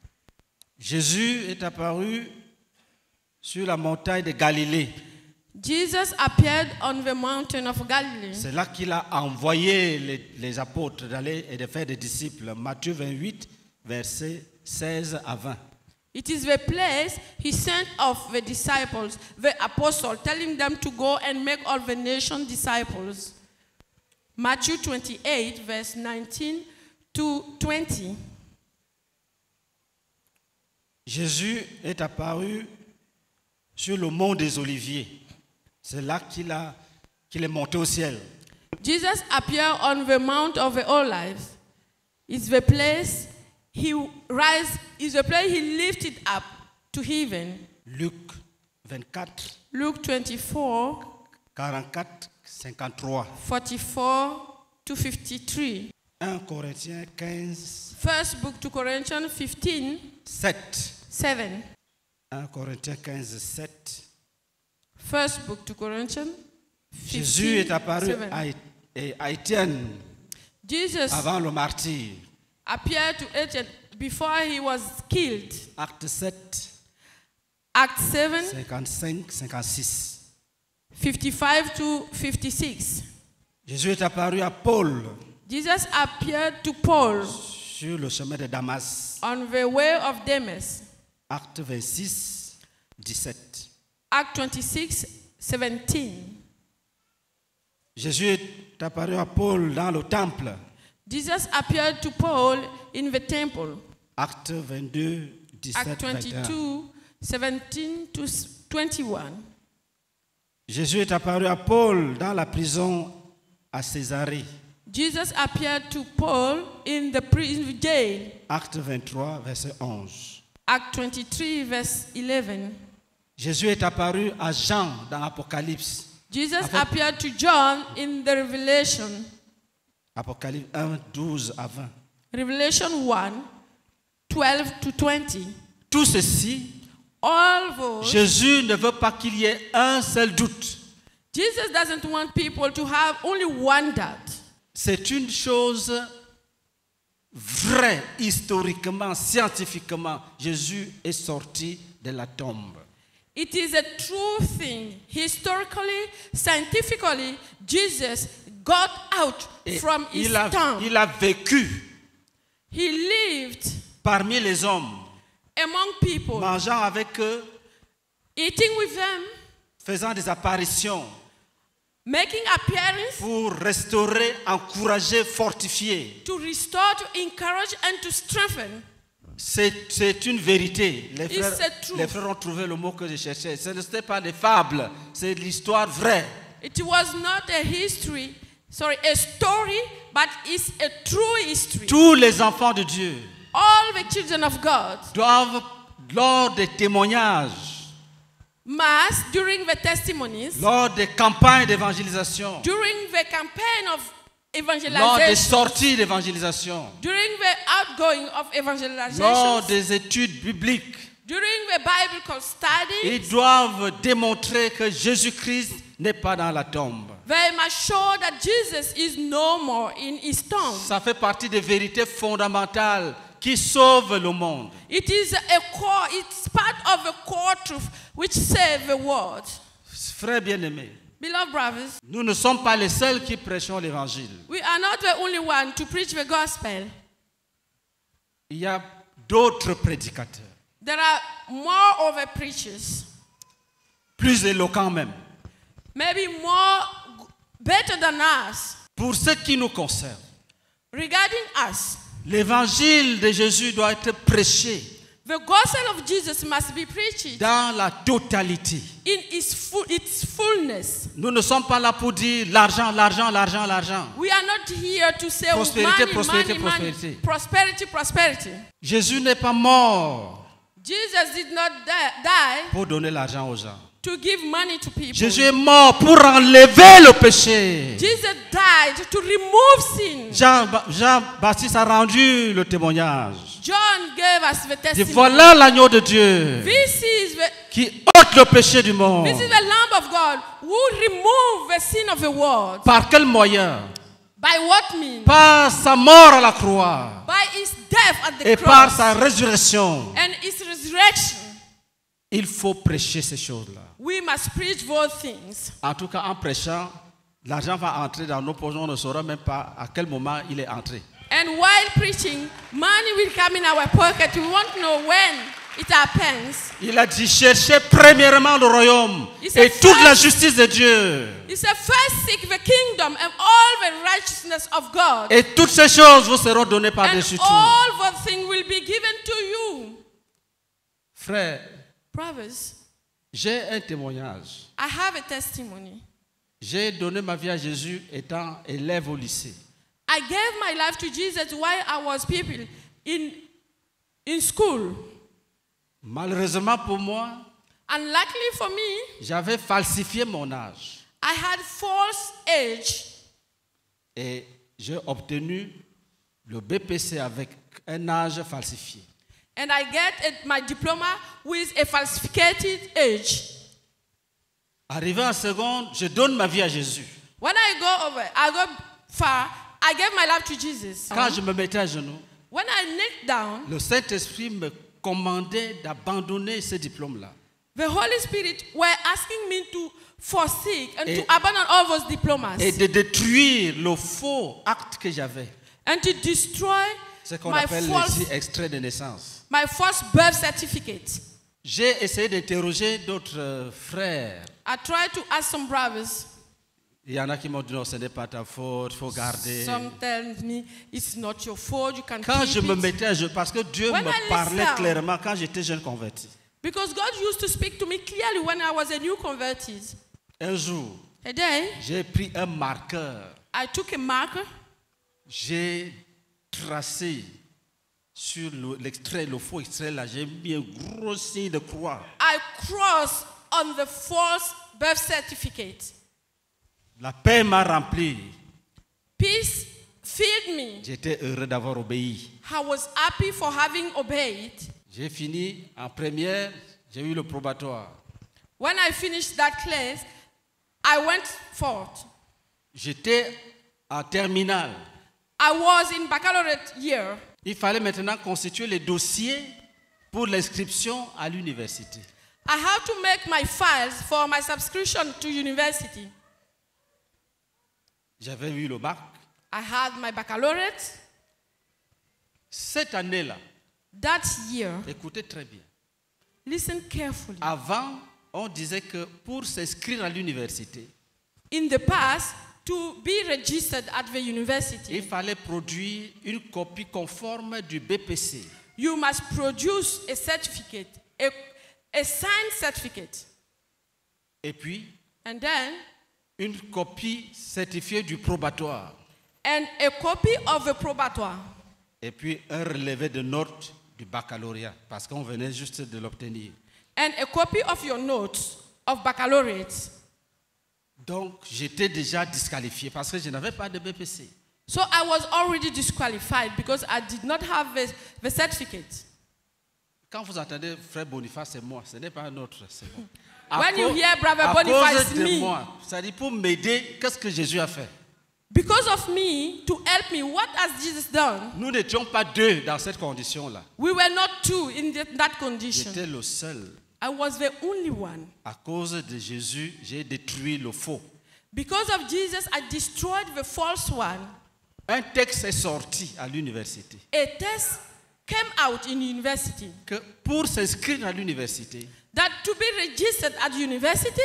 C: Jésus est apparu sur la montagne de Galilée.
D: Jesus appeared on the mountain of Galilee.
C: C'est là qu'il a envoyé les, les apôtres d'aller et de faire des disciples. Matthieu vingt-huit, versets seize à vingt.
D: It is the place he sent off the disciples, the apostles, telling them to go and make all the nation disciples. Matthew twenty-eight, verse nineteen to twenty.
C: Jésus est apparu sur le mont des Oliviers. C'est là qu'il a, qu'il est monté au ciel.
D: Jesus appeared on the Mount of the Olives. It's the place he rise. Is the place he lifted up to heaven.
C: Luc vingt-quatre,
D: Luke twenty-four,
C: quarante-quatre, cinquante-trois.
D: forty-four to fifty-three.
C: un Corinthiens quinze,
D: First book to Corinthians fifteen,
C: sept.
D: seven.
C: un Corinthiens quinze, sept.
D: First book to Corinthians
C: Jésus est apparu
D: seven.
C: à, et à Étienne
D: Jesus
C: avant le martyr.
D: appeared to Etienne before he was killed.
C: Acte sept,
D: Acts seven,
C: cinquante-cinq, cinquante-six.
D: fifty-five to fifty-six.
C: Jésus est apparu à Paul
D: Jesus appeared to Paul
C: sur le chemin de Damas.
D: on the way of Damas.
C: Acte vingt-six, dix-sept.
D: Act twenty-six, seventeen.
C: Jésus est apparu à Paul dans le temple.
D: Jesus appeared to Paul in the temple.
C: Acte vingt-deux, dix-sept,
D: Act
C: vingt et un.
D: twenty-two, seventeen to twenty-one.
C: Jésus est apparu à Paul dans la prison à Césarée.
D: Jesus appeared to Paul in the prison jail.
C: Acte vingt-trois, verset onze.
D: Act twenty-three, verse eleven.
C: Jésus est apparu à Jean dans Apocalypse.
D: Jesus
C: En fait-
D: appeared to John in the Revelation.
C: Apocalypse un, douze à vingt.
D: Revelation one, twelve to twenty.
C: Tout ceci,
D: All those,
C: Jésus ne veut pas qu'il y ait un seul doute.
D: Jesus doesn't want people to have only one doubt.
C: C'est une chose vraie, historiquement, scientifiquement. Jésus est sorti de la tombe.
D: It is a true thing. Historically, scientifically, Jesus got out
C: Et
D: from his
C: il a,
D: tomb.
C: il a vécu
D: He lived
C: parmi les hommes,
D: among people,
C: mangeant avec eux,
D: eating with them,
C: faisant des apparitions
D: making appearance
C: pour restaurer, encourager, fortifier.
D: to restore, to encourage, and to strengthen.
C: C'est, c'est une vérité. Les
D: It's
C: frères,
D: a truth.
C: les frères ont trouvé le mot que je cherchais. Ce n'était pas des fables, c'est l'histoire vraie.
D: It was not a history, sorry, a story, but it's a true history.
C: Tous les enfants de Dieu
D: All the children of God
C: doivent, lors des témoignages,
D: must, during the testimonies,
C: lors des campagnes d'évangélisation,
D: during the campaign of
C: lors des
D: evangelization,
C: sorties d'évangélisation,
D: during the outgoing of
C: lors
D: evangelization,
C: des études bibliques,
D: during the biblical study,
C: ils doivent démontrer que Jésus-Christ n'est pas dans la tombe.
D: they must show that Jesus is no more in his tomb.
C: Ça fait partie des vérités fondamentales qui sauvent le monde.
D: It is a core, it's part of a core truth which save the world.
C: Frères bien-aimés,
D: Beloved brothers,
C: nous ne sommes pas les seuls qui prêchons l'évangile.
D: we are not the only one to preach the gospel.
C: Il y a d'autres prédicateurs,
D: There are more other preachers,
C: plus éloquents même.
D: maybe more better than us.
C: Pour ce qui nous concerne,
D: Regarding us,
C: l'évangile de Jésus doit être prêché
D: the gospel of Jesus must be preached
C: dans la totalité.
D: in its, full, its fullness.
C: Nous ne sommes pas là pour dire l'argent, l'argent, l'argent, l'argent.
D: We are not here to say oh,
C: Prospérité,
D: money,
C: prospérité,
D: money, money,
C: prospérité.
D: prosperity, prosperity.
C: Jésus n'est pas mort
D: Jesus did not die, die
C: pour donner l'argent aux gens.
D: to give money to people.
C: Jésus est mort pour enlever le péché.
D: Jesus died to remove sin.
C: Jean, Jean-Baptiste a rendu le témoignage.
D: John gave us the
C: Dit,
D: testimony.
C: voilà l'agneau de Dieu
D: This is the,
C: qui ôte le péché du monde.
D: this is the Lamb of God who removed the sin of the world.
C: Par quel moyen?
D: By what means?
C: Par sa mort à la croix
D: By his death at the
C: et par
D: cross
C: sa résurrection.
D: and his resurrection.
C: Il faut prêcher ces choses-là.
D: We must preach those things.
C: En tout cas, en prêchant, l'argent va entrer dans nos poches. On ne saura même pas à quel moment il est entré.
D: And while preaching, money will come in our pocket. We won't know when it happens.
C: Il a dit, cherchez premièrement le royaume
D: It's
C: et
D: a
C: toute la
D: first-
C: justice de Dieu.
D: It's a first seek the kingdom and all the righteousness of God.
C: Et toutes ces choses vous seront données
D: And
C: par-dessus tout.
D: all the things will be given to you.
C: Frère,
D: Brothers,
C: j'ai un témoignage.
D: I have a testimony.
C: J'ai donné ma vie à Jésus étant élève au lycée.
D: I gave my life to Jesus while I was people in, in school.
C: Malheureusement pour moi,
D: Unluckily for me,
C: j'avais falsifié mon âge.
D: I had false age.
C: Et j'ai obtenu le B P C avec un âge falsifié.
D: And I get a- my diploma with a falsified age.
C: Arrivé en seconde, je donne ma vie à Jésus.
D: When I go over, I go far, I gave my life to Jesus.
C: Quand je me mettais à genoux,
D: When I knelt down,
C: le Saint-Esprit me commandait d'abandonner ce diplôme-là.
D: the Holy Spirit were asking me to forsake and
C: Et-
D: to abandon all those diplomas
C: Et de détruire le faux acte que j'avais.
D: and to destroy
C: Ce qu'on
D: my
C: appelle
D: false,
C: ici extrait de naissance.
D: my false birth certificate.
C: J'ai essayé d'interroger d'autres euh, frères.
D: I tried to ask some brothers.
C: Il y en a qui m'ont dit non, ce n'est pas ta faute, il faut garder.
D: Some tell me it's not your fault, you can
C: Quand
D: keep
C: je me
D: it.
C: mettais à genoux, parce que Dieu
D: When I
C: me parlait
D: listen-
C: clairement quand j'étais jeune converti.
D: Because God used to speak to me clearly when I was a new converted.
C: Un jour,
D: A day,
C: j'ai pris un marqueur,
D: I took a marker
C: j'ai tracé sur le- l'extrait, le faux extrait, là, j'ai mis un gros signe de croix.
D: I crossed on the false birth certificate.
C: La paix m'a rempli.
D: Peace filled me.
C: J'étais heureux d'avoir obéi.
D: I was happy for having obeyed.
C: J'ai fini en première, j'ai eu le probatoire.
D: When I finished that class, I went forth.
C: J'étais en terminale.
D: I was in baccalaureate year.
C: Il fallait maintenant constituer les dossiers pour l'inscription à l'université.
D: I have to make my files for my subscription to university.
C: J'avais eu le bac.
D: I had my baccalaureate.
C: Cette année-là,
D: That year,
C: écoutez très bien.
D: listen carefully.
C: Avant, on disait que pour s'inscrire à l'université,
D: In the past, to be registered at the university,
C: il fallait produire une copie conforme du B P C.
D: you must produce a certificate, a, a signed certificate,
C: Et puis,
D: and then
C: une copie certifiée du probatoire.
D: and a copy of the probatoire,
C: Et puis, un relevé de notes du baccalauréat, parce qu'on venait juste de l'obtenir.
D: and a copy of your notes of baccalaureate.
C: Donc, j'étais déjà disqualifié parce que je n'avais pas de B P C.
D: So I was already disqualified because I did not have the, the certificate.
C: Quand vous entendez frère Boniface, c'est moi, ce n'est pas un autre, c'est moi. À
D: When you
C: cause-
D: hear Brother
C: à
D: Boniface,
C: cause de
D: me.
C: moi, c'est-à-dire pour m'aider, qu'est-ce que Jésus a fait?
D: Because of me, to help me, what has Jesus done?
C: Nous n'étions pas deux dans cette condition-là.
D: We were not two in the- that condition.
C: J'étais le seul.
D: I was the only one.
C: À cause de Jésus, j'ai détruit le faux.
D: Because of Jesus, I destroyed the false one.
C: Un texte est sorti à l'université
D: A test came out in university
C: que pour s'inscrire à l'université,
D: that to be registered at university,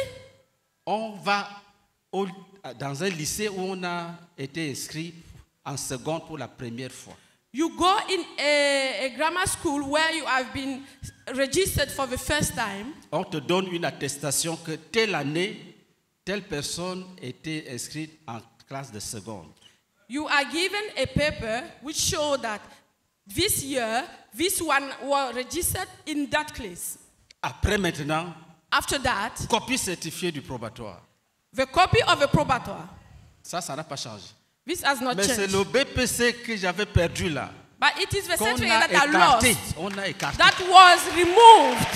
C: on va au- dans un lycée où on a été inscrit en seconde pour la première fois.
D: you go in a, a grammar school where you have been registered for the first time.
C: On te donne une attestation que telle année, telle personne était inscrite en classe de seconde.
D: You are given a paper which show that this year, this one was registered in that class.
C: Après maintenant,
D: After that,
C: copie certifiée du probatoire.
D: the copy of a probatoire.
C: Ça, ça n'a pas changé.
D: This has not
C: Mais c'est
D: changed.
C: le B P C que j'avais perdu là.
D: But it is the
C: Qu'on
D: certificate
C: a
D: that I
C: écarté.
D: lost
C: On a écarté.
D: that was removed.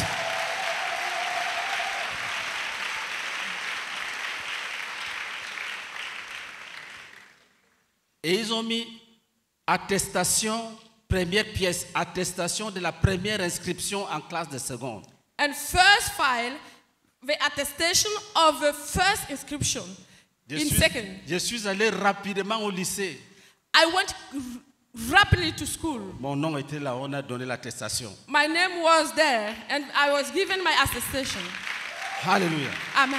C: Et ils ont mis attestation, première pièce, attestation de la première inscription en classe de seconde.
D: And first file, the attestation of the first inscription.
C: Je
D: In
C: suis,
D: second,
C: je suis allé rapidement au lycée.
D: I went r- rapidly to school.
C: Mon nom était là, on a donné l'attestation.
D: My name was there, and I was given my attestation.
C: Alléluia.
D: Amen.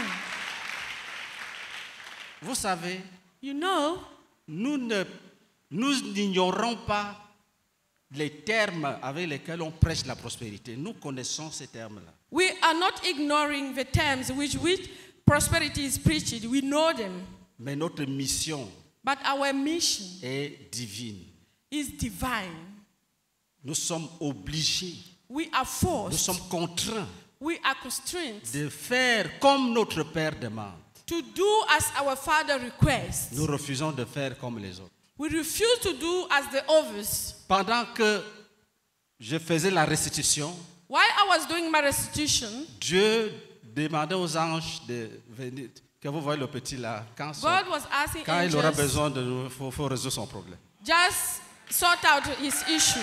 C: Vous savez,
D: You know,
C: nous ne, nous n'ignorons pas les termes avec lesquels on prêche la prospérité. Nous connaissons ces termes-là.
D: we are not ignoring the terms which which prosperity is preached. We know them.
C: Mais notre mission
D: But our mission
C: est divine.
D: is divine.
C: Nous sommes obligés,
D: We are
C: nous
D: forced,
C: sommes contraints
D: we are constrained
C: de faire comme notre Père demande.
D: to do as our Father requests.
C: Nous refusons de faire comme les autres.
D: We refuse to do as the others.
C: Pendant que je faisais la restitution,
D: While I was doing my restitution,
C: Dieu demandait aux anges de venir. Que vous voyez le petit là, quand, son-
D: God was asking
C: quand il aura
D: angels,
C: besoin de nous, il faut, faut résoudre son problème.
D: just sort out his issue.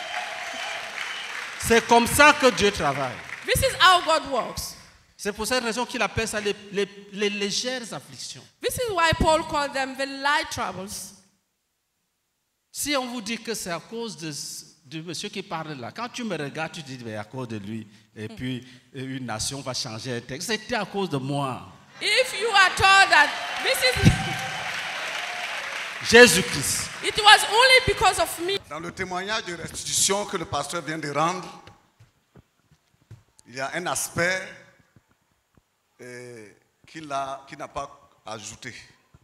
C: C'est comme ça que Dieu travaille.
D: This is how God works.
C: C'est pour cette raison qu'il appelle ça les, les- les légères afflictions.
D: This is why Paul called them the light troubles.
C: Si on vous dit que c'est à cause de, de monsieur qui parle là, quand tu me regardes, tu te dis, mais à cause de lui, et puis euh, une nation va changer un texte. C'était à cause de moi.
D: If you are told that this is,
C: Jésus-Christ.
D: it was only because of me.
G: Dans le témoignage de restitution que le pasteur vient de rendre, il y a un aspect euh, qu'il a- qu'il n'a pas ajouté.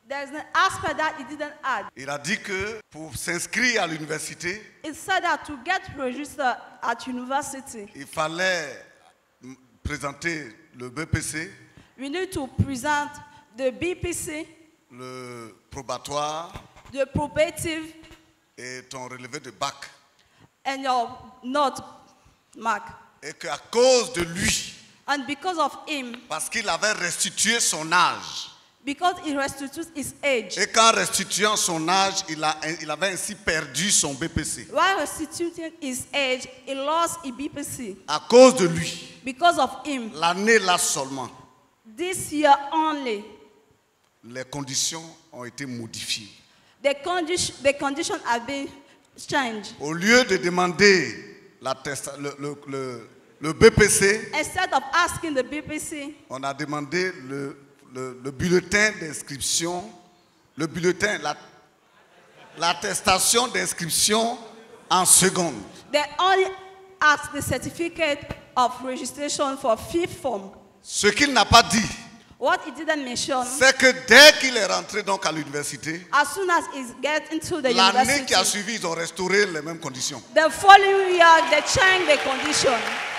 H: There's an aspect that he didn't add.
G: Il a dit que pour s'inscrire à l'université,
H: It said that to get registered at university,
G: il fallait m- présenter le B P C,
H: we need to present the B P C,
G: le probatoire
H: the probative,
G: et ton relevé de bac.
H: and your note mark.
G: Et qu'à cause de lui,
H: And because of him,
G: parce qu'il avait restitué son âge,
H: because he restitutes his age,
G: et qu'en restituant son âge, il, a, il avait ainsi perdu son B P C.
H: while restituting his age, he lost his B P C.
G: À cause de lui,
H: Because of him,
G: l'année là seulement,
H: this year only,
G: les conditions ont été modifiées.
H: the condition, the condition have been changed.
G: Au lieu de demander la testa- le, le- le- le B P C,
H: Instead of asking the B P C,
G: on a demandé le, le- le bulletin d'inscription, le bulletin, la- l'attestation d'inscription en seconde.
H: they only asked the certificate of registration for fifth form.
G: Ce qu'il n'a pas dit,
H: What he didn't mention,
G: c'est que dès qu'il est rentré donc à l'université,
H: as soon as he gets into the
G: l'année
H: university,
G: qui a suivi, ils ont restauré les mêmes conditions.
H: the following year they changed the condition.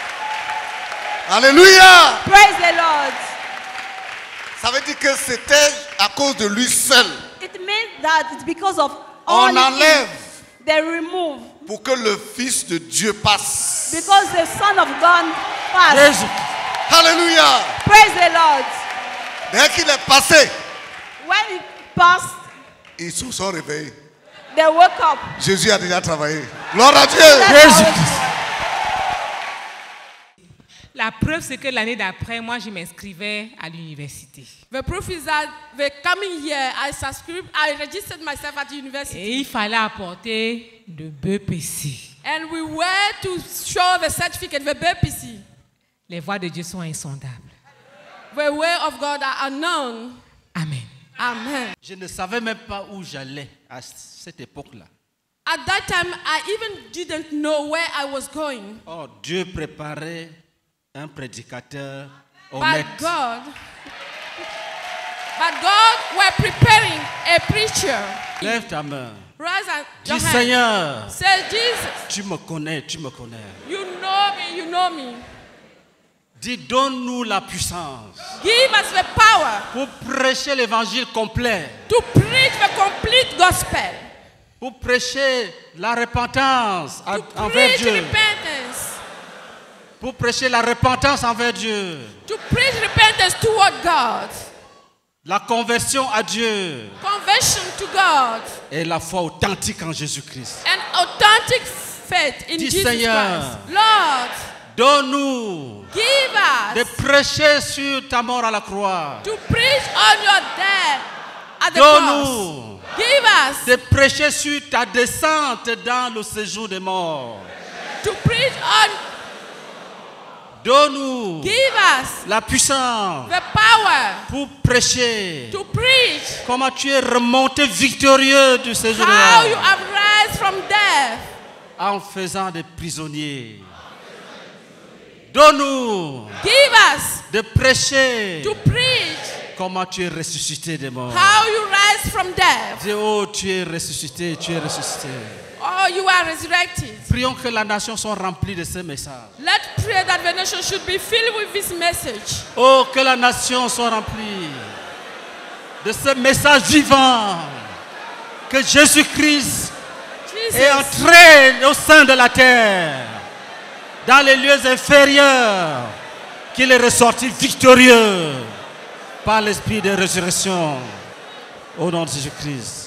G: Alléluia!
H: Praise the Lord.
G: Ça veut dire que c'était à cause de lui seul.
H: It means that it's because of
G: On
H: only
G: enlève
H: him. They remove
G: pour que le Fils de Dieu passe.
H: because the Son of God passed.
G: Alléluia!
H: Praise the Lord.
G: Dès qu'il est passé,
H: When he passed,
G: ils se sont réveillés.
H: they woke up.
G: Jésus a déjà travaillé. Gloire à Dieu!
H: That's how-
F: La preuve, c'est que l'année d'après, moi, je m'inscrivais à l'université.
D: The proof is that the coming year I subscribed, I registered myself at the university.
F: Et il fallait apporter le B P C.
D: And we were to show the certificate, the B P C.
F: Les voies de Dieu sont insondables.
D: The way of God are unknown.
F: Amen.
D: Amen.
C: Je ne savais même pas où j'allais à cette époque-là.
D: At that time, I even didn't know where I was going.
C: Oh, Dieu préparait un prédicateur
D: But
C: honnête.
D: God, but God were preparing a preacher.
C: Lève ta main.
D: Rise and your
C: Dis
D: hand.
C: Seigneur,
D: Say, Jesus,
C: tu me connais, tu me connais.
D: you know me, you know me.
C: Dis, donne-nous la puissance
D: Give us the power
C: pour prêcher l'évangile complet,
D: to preach the complete gospel.
C: pour prêcher la repentance à-
D: To
C: envers
D: preach
C: Dieu,
D: repentance.
C: pour prêcher la repentance envers Dieu,
D: To preach repentance toward God.
C: la conversion à Dieu
D: Conversion to God.
C: et la foi authentique en Jésus-Christ.
D: And authentic faith in
C: Dis,
D: Jesus
C: Seigneur,
D: Christ. Lord,
C: donne-nous
D: give
C: de
D: us
C: prêcher sur ta mort à la croix.
D: to preach on your death at the cross.
C: Donne-nous
D: Give us
C: de prêcher sur ta descente dans le séjour des morts.
D: to preach on,
C: Donne-nous
D: give us
C: la puissance
D: the power
C: pour prêcher
D: to preach
C: comment tu es remonté victorieux du séjour des
D: how you
C: morts
D: have rise from death
C: en faisant des prisonniers. Donne-nous
D: Give us
C: de prêcher
D: to preach
C: comment tu es ressuscité des morts.
D: how you rise from death.
C: Dis, oh, tu es ressuscité, tu es ressuscité.
D: Oh, you are resurrected.
C: Prions que la nation soit remplie de ce message.
D: Let's pray that the nation should be filled with this message.
C: Oh, que la nation soit remplie de ce message vivant. Que Jésus-Christ est
D: Jesus,
C: entré au sein de la terre, dans les lieux inférieurs, qu'il est ressorti victorieux par l'esprit de résurrection. Au nom de Jésus-Christ.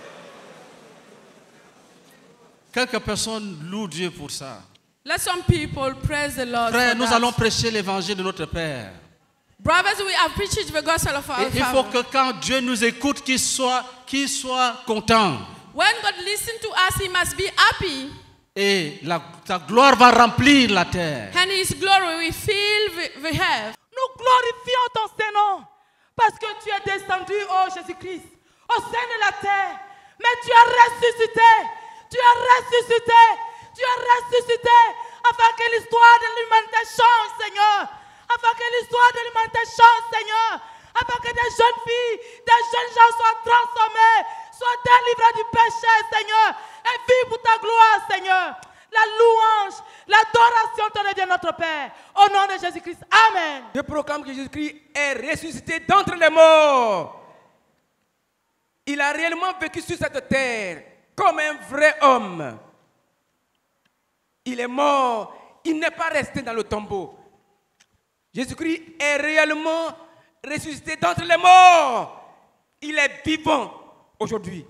C: Quelques personnes louent Dieu pour ça.
D: let some people praise the Lord.
C: Frère,
D: for
C: nous
D: that.
C: allons prêcher l'évangile de notre Père.
D: Brothers, we have preached the gospel of our
C: Et il faut
D: Father.
C: que quand Dieu nous écoute, qu'il soit, qu'il soit content.
D: When God listens to us, He must be happy,
C: Et la, ta gloire va remplir la terre.
D: and His glory will fill the, the earth.
E: Nous glorifions ton Saint-Nom parce que tu es descendu, oh Jésus-Christ, au sein de la terre. Mais tu as ressuscité, tu as ressuscité, tu as ressuscité afin que l'histoire de l'humanité change, Seigneur. Afin que l'histoire de l'humanité change, Seigneur. afin que des jeunes filles, des jeunes gens soient transformés, soient délivrés du péché, Seigneur, et vivent pour ta gloire, Seigneur. La louange, l'adoration te revient, notre Père. Au nom de Jésus-Christ. Amen.
I: Je proclame que Jésus-Christ est ressuscité d'entre les morts. Il a réellement vécu sur cette terre comme un vrai homme. Il est mort. Il n'est pas resté dans le tombeau. Jésus-Christ est réellement ressuscité d'entre les morts. Il est vivant aujourd'hui.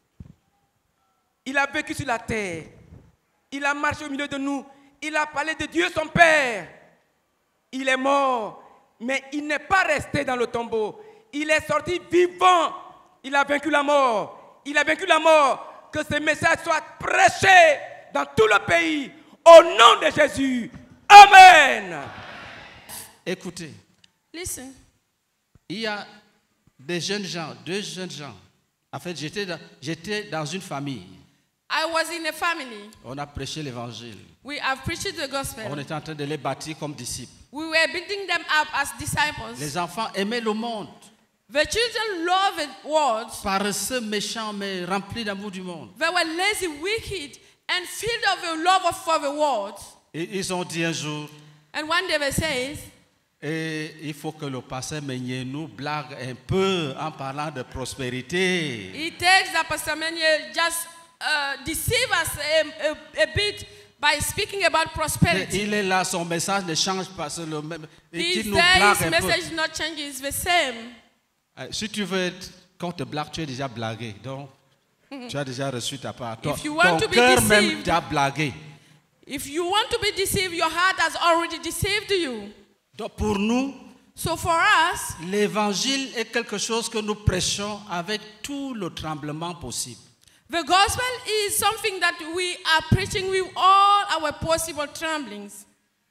I: Il a vécu sur la terre. Il a marché au milieu de nous. Il a parlé de Dieu son Père. Il est mort, mais il n'est pas resté dans le tombeau. Il est sorti vivant. Il a vaincu la mort. Il a vaincu la mort. Que ce message soit prêché dans tout le pays. Au nom de Jésus. Amen.
C: Écoutez.
D: Listen.
C: Il y a des jeunes gens, deux jeunes gens. En fait, j'étais dans, j'étais dans une famille.
D: I was in a family.
C: On a prêché l'évangile.
D: We have preached the gospel.
C: On était en train de les bâtir comme disciples.
D: We were building them up as disciples.
C: Les enfants aimaient le monde.
D: The children loved the world.
C: Paresseux, méchants, mais remplis d'amour du monde.
D: They were lazy, wicked, and filled of the love for the world.
C: Et ils ont dit un jour.
D: And one day they said,
C: et il faut que le pasteur Meunier nous blague un peu en parlant de prospérité.
D: It takes that Pastor Meunier just uh, deceive us a, a, a bit by speaking about prosperity.
C: Et il est là, son message ne change pas, c'est le même. Et
D: His
C: nous blague
D: his
C: un
D: message
C: peu.
D: not changing, it's the same.
C: Si tu veux qu'on te blague, tu es déjà blagué. Donc, tu as déjà reçu ta part. Ton,
D: If you want
C: ton
D: to be
C: cœur même
D: deceived,
C: t'a blagué.
D: If you want to be deceived, your heart has already deceived you.
C: Donc pour nous,
D: so for us,
C: l'évangile est quelque chose que nous prêchons avec tout le tremblement possible.
D: The gospel is something that we are preaching with all our possible tremblings.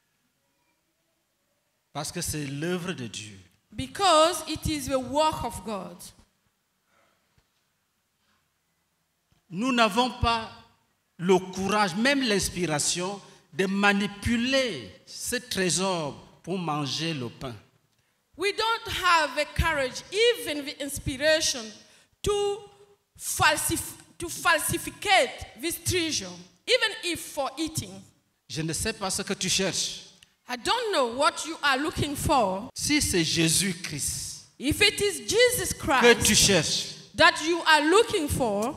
C: Parce que c'est l'œuvre de Dieu.
D: Because it is the work of God.
C: Nous n'avons pas le courage, même l'inspiration, de manipuler ce trésor pour manger le pain.
D: We don't have the courage, even the inspiration, to, falsif- to falsificate this treasure, even if for eating.
C: Je ne sais pas ce que tu cherches.
D: I don't know what you are looking for.
C: Si c'est Jésus-Christ,
D: if it is Jesus Christ
C: que tu cherches,
D: that you are looking for,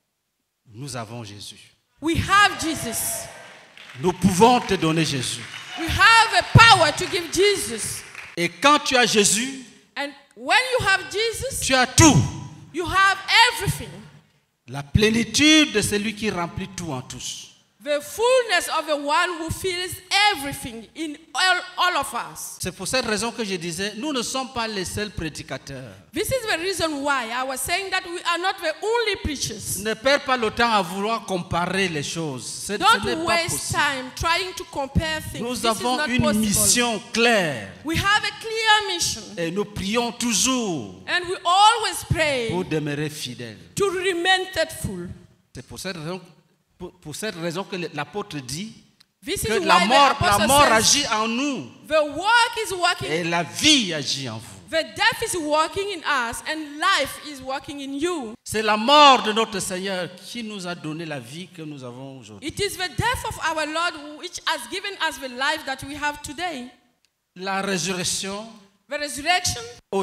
C: nous avons Jésus.
D: we have Jesus.
C: Nous pouvons te donner Jésus.
D: We have a power to give Jesus.
C: Et quand tu as Jésus,
D: and when you have Jesus,
C: tu as tout.
D: You have everything.
C: La plénitude de celui qui remplit tout en tous.
D: The fullness of the one who fills everything in all, all of us.
C: C'est pour cette raison que je disais, nous ne sommes pas les seuls prédicateurs.
D: This is the reason why I was saying that we are not the only preachers.
C: Ne perds pas le temps à vouloir comparer les choses. Ce
D: Don't
C: n'est pas
D: waste
C: possible.
D: time trying to compare things.
C: Nous
D: This
C: avons
D: is not
C: une
D: possible.
C: mission claire.
D: We have a clear mission.
C: Et nous prions toujours
D: And we always pray
C: pour demeurer fidèles.
D: to remain faithful.
C: C'est pour cette raison, pour, pour cette raison que l'apôtre dit
D: This
C: que
D: is
C: la
D: why
C: mort,
D: the
C: la
D: apostle
C: mort
D: says,
C: agit en nous
D: the work is working.
C: et la vie agit en vous.
D: The death is working in us and life is working in you.
C: C'est la mort de notre Seigneur qui nous a donné la vie que nous avons aujourd'hui.
D: It is the death of our Lord which has given us the life that we have today.
C: La résurrection
D: The resurrection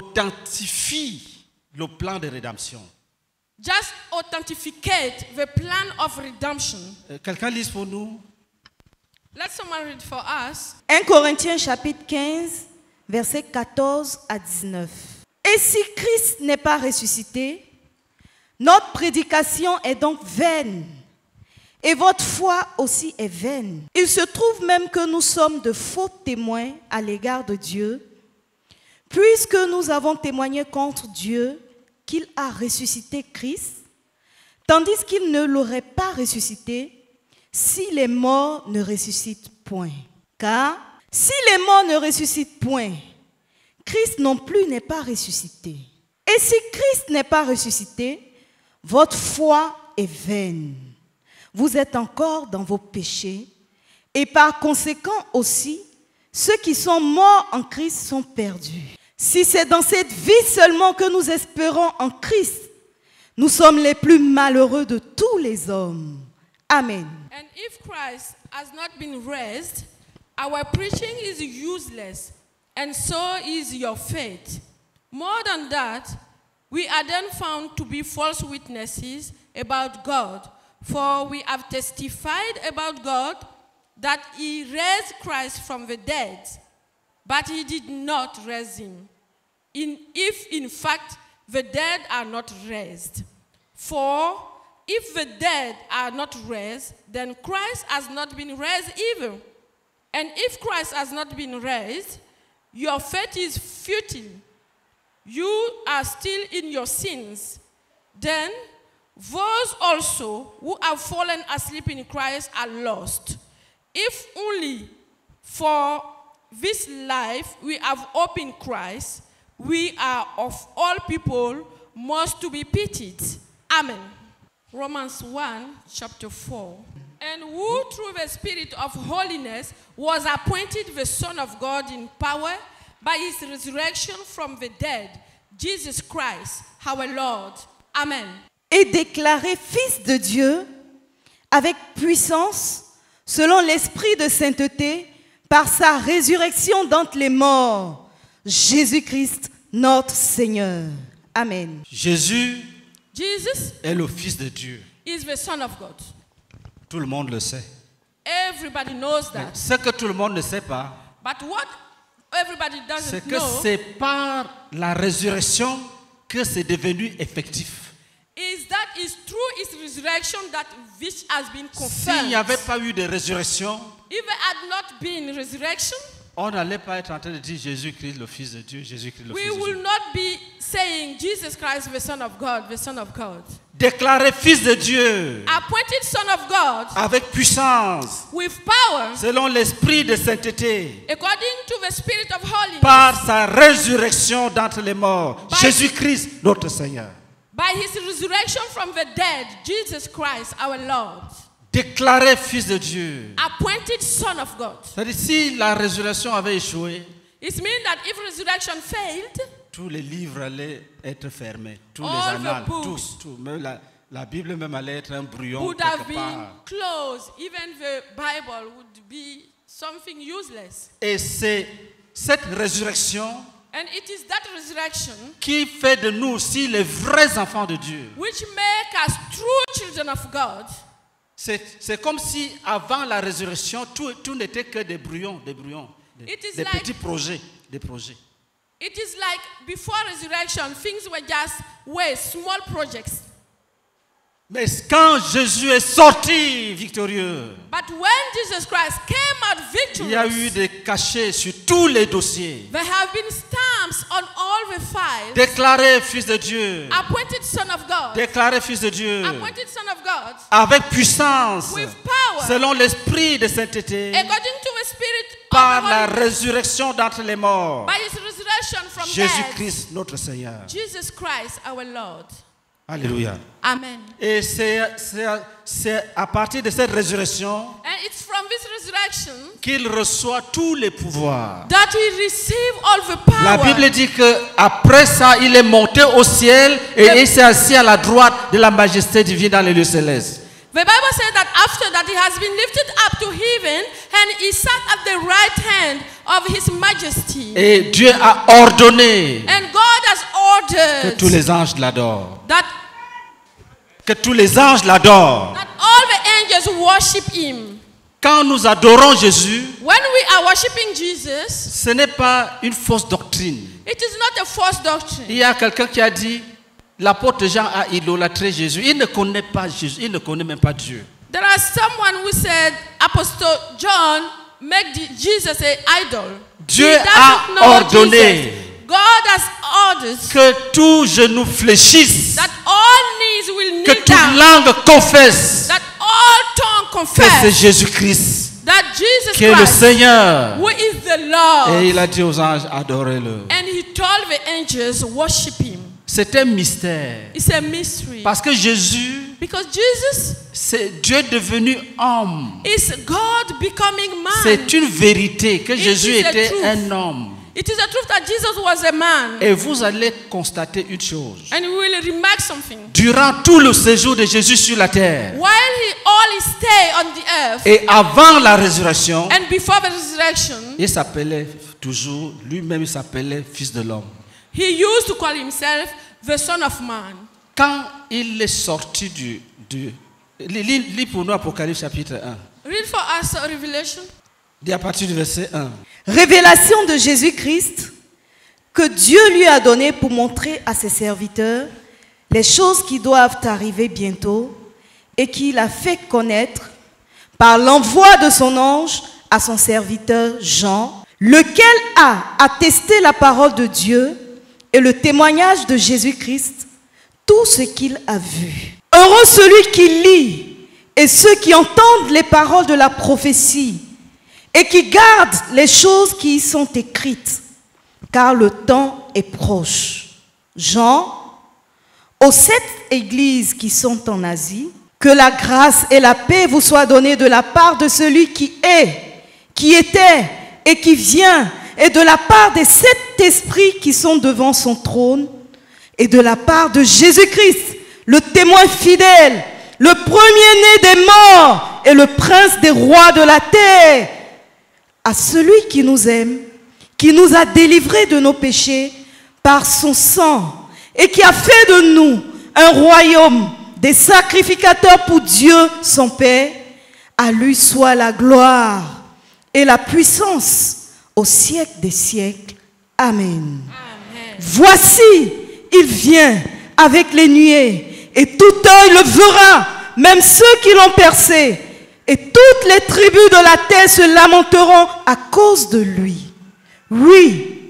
C: authentifie le plan de rédemption.
D: just authentificate the plan of redemption.
C: Euh, Quelqu'un lise pour nous?
D: Let someone read for us.
B: un Corinthiens chapitre quinze, versets quatorze à dix-neuf. Et si Christ n'est pas ressuscité, notre prédication est donc vaine, et votre foi aussi est vaine. Il se trouve même que nous sommes de faux témoins à l'égard de Dieu, puisque nous avons témoigné contre Dieu qu'il a ressuscité Christ, tandis qu'il ne l'aurait pas ressuscité si les morts ne ressuscitent point. Car si les morts ne ressuscitent point, Christ non plus n'est pas ressuscité. Et si Christ n'est pas ressuscité, votre foi est vaine. Vous êtes encore dans vos péchés, et par conséquent aussi, ceux qui sont morts en Christ sont perdus. Si c'est dans cette vie seulement que nous espérons en Christ, nous sommes les plus malheureux de tous les hommes. Amen.
D: And if Christ has not been raised, our preaching is useless, and so is your faith. More than that, we are then found to be false witnesses about God, for we have testified about God that he raised Christ from the dead, but he did not raise him, in, if in fact the dead are not raised. For if the dead are not raised, then Christ has not been raised either. And if Christ has not been raised, your faith is futile. You are still in your sins. Then those also who have fallen asleep in Christ are lost. If only for this life we have hope in Christ, we are of all people most to be pitied. Amen. Romans one, chapter four. And who through the Spirit of holiness was appointed the Son of God in power by his resurrection from the dead, Jesus Christ, our Lord. Amen.
B: Et déclaré Fils de Dieu avec puissance, selon l'esprit de sainteté, par sa résurrection d'entre les morts, Jésus-Christ, notre Seigneur. Amen.
C: Jésus
D: Jesus
C: est le Fils de Dieu.
D: is the Son of God.
C: Tout le monde le sait.
D: Everybody knows
C: Mais
D: that.
C: ce que tout le monde ne sait pas,
D: But what everybody
C: c'est
D: doesn't
C: que
D: know
C: c'est par la résurrection que c'est devenu effectif.
D: is that it's through his resurrection that this has been
C: S'il
D: confirmed.
C: n'y avait pas eu de résurrection,
D: If there had not been resurrection,
C: on n'allait pas être en train de dire Jésus-Christ le Fils de Dieu, Jésus-Christ le
D: we
C: Fils de
D: will
C: Dieu.
D: not be saying Jesus Christ, the Son of God, the Son of God.
C: Déclaré Fils de Dieu
D: Appointed Son of God
C: avec puissance,
D: with power
C: selon l'esprit de sainteté,
D: according to the Spirit of holiness
C: par sa résurrection d'entre les morts,
D: By-
C: Jésus-Christ notre Seigneur.
D: by his resurrection from the dead, Jesus Christ our Lord.
C: Déclaré Fils de Dieu.
D: Appointed Son of God.
C: C'est-à-dire, si la résurrection avait échoué,
D: It means that if resurrection failed,
C: tous les livres allaient être fermés, tous
D: All
C: les
D: the
C: annales,
D: books
C: tout, tout. Même la, la Bible même allait être un brouillon
D: would have
C: quelque
D: been
C: part.
D: closed. Even the Bible would be something useless.
C: Et c'est cette résurrection
D: And it is that resurrection
C: qui fait de nous aussi les vrais enfants de Dieu.
D: which make us true children of God.
C: C'est, c'est comme si avant la résurrection, tout, tout n'était que des brouillons, des brouillons, des,
D: It is
C: des
D: like-
C: petits projets, des projets.
D: It is like before resurrection, things were just way small projects.
C: Mais quand Jésus est sorti victorieux,
D: But when Jesus Christ came out
C: il y a eu
D: victorious,
C: des cachets sur tous les dossiers.
D: there have been stamps on all the files.
C: Déclaré Fils de Dieu,
D: Appointed Son of God.
C: déclaré Fils de Dieu,
D: Appointed Son of God.
C: avec puissance,
D: With power.
C: selon l'esprit de sainteté,
D: According to the Spirit
C: par
D: of the
C: la
D: Holy,
C: résurrection d'entre les morts,
D: by his resurrection from dead.
C: Jésus-Christ notre Seigneur.
D: Jesus Christ our Lord.
C: Alléluia.
D: Amen.
C: Et c'est, c'est, c'est à partir de cette résurrection
D: And it's from this resurrection
C: qu'il reçoit tous les pouvoirs.
D: that he received all the power.
C: La Bible dit que après ça, il est monté au ciel et il s'est assis à la droite de la majesté divine dans les lieux célestes.
D: The Bible says that after that he has been lifted up to heaven and he sat at the right hand of his majesty.
C: Et Dieu a ordonné
D: And God has
C: que
D: ordered
C: tous les anges l'adorent.
D: that,
C: Que tous les anges l'adorent.
D: that all the angels worship him.
C: Quand nous adorons Jésus,
D: When we are worshiping Jesus,
C: ce n'est pas une fausse doctrine.
D: it is not a false
C: Il
D: doctrine.
C: y a quelqu'un qui a dit, l'apôtre Jean a idolâtré Jésus. Il ne connaît pas Jésus, il ne connaît même pas Dieu.
D: There are someone who said Apostle John make the- Jesus an idol.
C: Dieu
D: He doesn't
C: a
D: know
C: ordonné
D: Jesus. God has ordered
C: que tout genou fléchisse,
D: that all knees will
C: que
D: kneel
C: toute
D: down,
C: langue confesse
D: that all tongue
C: que c'est
D: confess
C: Jésus-Christ
D: that Jesus
C: qui est le
D: Christ,
C: Seigneur.
D: who is the Lord.
C: Et il a dit aux anges, adorez-le.
D: And he told the angels, worship him.
C: C'est un mystère.
D: It's a mystery.
C: Parce que Jésus,
D: Because Jesus
C: c'est Dieu devenu homme.
D: is God becoming man.
C: C'est une vérité que
D: It
C: Jésus
D: is a
C: était
D: truth.
C: un homme.
D: It is the truth that Jesus was a man.
C: Et vous allez constater une chose.
D: And we will remark something.
C: Durant tout le séjour de Jésus sur la terre,
D: While he all his stay on the earth,
C: et avant la résurrection,
D: and before the resurrection,
C: il s'appelait toujours, lui-même il s'appelait Fils de l'homme.
D: he used to call himself the Son of Man.
C: Quand il est sorti du... du lis, lis pour nous Apocalypse chapitre un.
D: Read for us Revelation.
C: Dis à partir du verset un.
B: Révélation de Jésus-Christ que Dieu lui a donné pour montrer à ses serviteurs les choses qui doivent arriver bientôt et qu'il a fait connaître par l'envoi de son ange à son serviteur Jean, lequel a attesté la parole de Dieu et le témoignage de Jésus-Christ, tout ce qu'il a vu. Heureux celui qui lit et ceux qui entendent les paroles de la prophétie et qui gardent les choses qui y sont écrites, car le temps est proche. Jean, aux sept églises qui sont en Asie, que la grâce et la paix vous soient données de la part de celui qui est, qui était et qui vient, et de la part des sept esprits qui sont devant son trône, et de la part de Jésus-Christ, le témoin fidèle, le premier-né des morts et le prince des rois de la terre, à celui qui nous aime, qui nous a délivrés de nos péchés par son sang et qui a fait de nous un royaume des sacrificateurs pour Dieu son Père, à lui soit la gloire et la puissance au siècle des siècles. Amen.
D: Amen.
B: Voici, il vient avec les nuées et tout œil le verra, même ceux qui l'ont percé. Et toutes les tribus de la terre se lamenteront à cause de lui. Oui.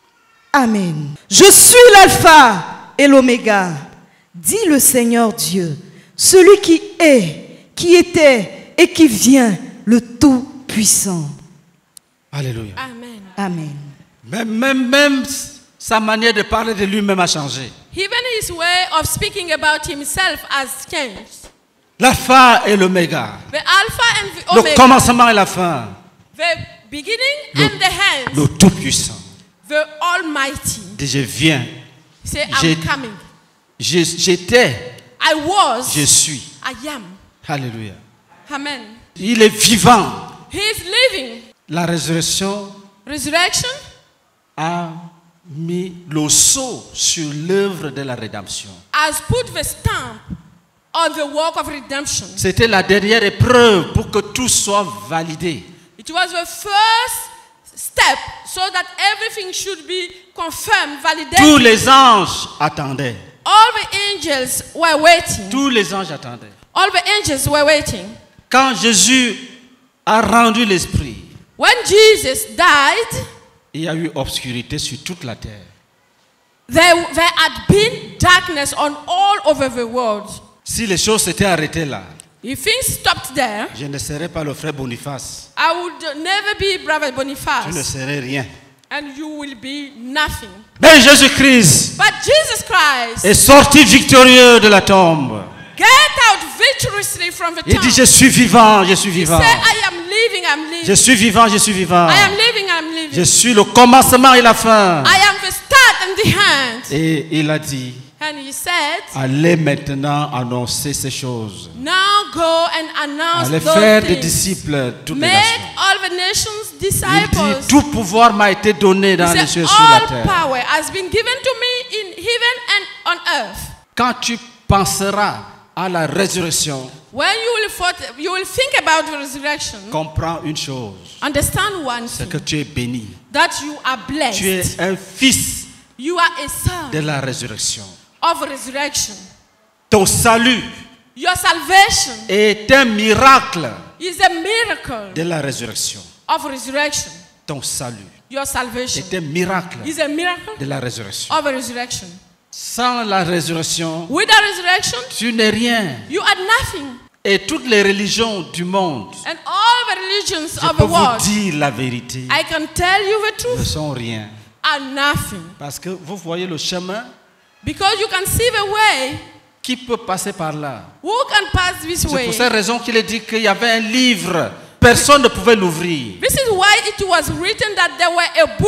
B: Amen. Je suis l'alpha et l'oméga, dit le Seigneur Dieu, celui qui est, qui était et qui vient, le Tout-Puissant.
C: Alléluia.
D: Amen.
B: Amen.
C: Même, même, même sa manière de parler de lui-même a changé.
D: Even his way of speaking about himself has changed.
C: L'alpha et l'oméga.
D: The Alpha and the
C: Le
D: Omega.
C: commencement et la fin.
D: The beginning
C: Le,
D: and the end.
C: le Tout-Puissant.
D: The Almighty.
C: Dit, je viens.
D: Say,
C: J'ai-
D: I'm coming.
C: Je- J'étais.
D: I was.
C: Je suis.
D: I am.
C: Alléluia.
D: Amen.
C: Il est vivant.
D: He is living.
C: La résurrection
D: Resurrection
C: a mis le sceau sur l'œuvre de la rédemption.
D: has put the stamp on the work of redemption.
C: C'était la dernière épreuve pour que tout soit validé.
D: It was the first step so that everything should be confirmed, validated.
C: Tous les anges attendaient.
D: All the angels were waiting.
C: Tous les anges attendaient.
D: All the angels were waiting.
C: Quand Jésus a rendu l'esprit,
D: When Jesus died,
C: il y a eu obscurité sur toute la terre.
D: there, there had been darkness on all over the world.
C: Si les choses s'étaient arrêtées là,
D: If things stopped there,
C: je ne serais pas le frère Boniface.
D: I would never be Brother
C: Je ne
D: Boniface,
C: serais rien.
D: and you will be nothing.
C: Mais Jésus-Christ
D: But Jesus Christ,
C: est sorti victorieux de la tombe.
D: get out victoriously from the
C: Il
D: tomb.
C: dit, je suis vivant, je suis
D: He
C: vivant.
D: said, I am living, I'm living.
C: Je suis vivant, je suis vivant.
D: I am living, I'm living.
C: Je suis le commencement et la fin.
D: I am the start and the end.
C: Et il a dit,
D: And he said,
C: allez maintenant annoncer ces choses.
D: now go and announce
C: Allez
D: those
C: faire des
D: things.
C: disciples toutes les
D: Make
C: nations.
D: all the nations
C: Il dit,
D: disciples.
C: tout pouvoir m'a été donné dans
D: He
C: les
D: said,
C: cieux et sur la
D: all
C: terre.
D: power has been given to me in heaven and on earth.
C: Quand tu penseras à la résurrection,
D: When you will, thought, you will think about the resurrection,
C: comprends une chose,
D: understand one
C: c'est
D: thing,
C: que tu es béni.
D: that you are
C: Tu
D: blessed.
C: es un fils
D: You are a son
C: de la résurrection.
D: of resurrection.
C: Ton salut
D: Your salvation
C: est un miracle
D: is a miracle
C: de la résurrection.
D: of resurrection.
C: Ton salut
D: Your salvation
C: est un miracle
D: is a miracle
C: de la résurrection.
D: of a resurrection.
C: Sans la résurrection,
D: With the resurrection,
C: tu n'es rien.
D: you are nothing.
C: Et toutes les religions du monde,
D: And all the religions
C: je
D: of
C: peux
D: the
C: vous
D: world,
C: dire la vérité,
D: I can tell you the
C: ne
D: truth,
C: sont rien.
D: are nothing.
C: Parce que vous voyez le chemin,
D: Because you can see the way.
C: qui peut passer par là?
D: Who can pass this
C: C'est
D: way?
C: pour cette raison qu'il est dit qu'il y avait un livre. Personne ne pouvait l'ouvrir.
D: This is why it was written that there were a book.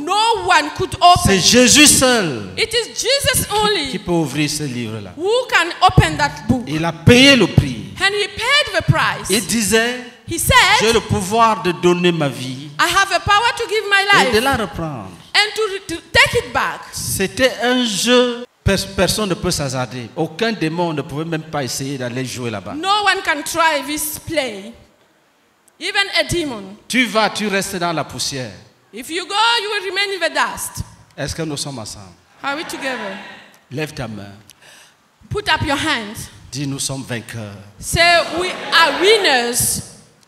D: no one could open.
C: C'est Jésus seul
D: It is Jesus
C: qui
D: only
C: peut ouvrir ce livre-là.
D: who can open that book.
C: Il a payé le prix.
D: And he paid the price.
C: Il disait,
D: He
C: j'ai
D: said,
C: le pouvoir de donner ma vie
D: I have a power to give my
C: et de
D: life
C: la reprendre.
D: and to, to take it back.
C: C'était un jeu, pers- personne ne peut s'hasarder. Aucun démon ne pouvait même pas essayer d'aller jouer là-bas.
D: No one can try this play. Even a demon.
C: Tu vas, tu restes dans la poussière.
D: If you go, you will remain in the dust.
C: Est-ce que nous sommes ensemble?
D: Are we together?
C: Lève ta main.
D: Put up your hands.
C: Dis, nous sommes vainqueurs.
D: Say, we are winners.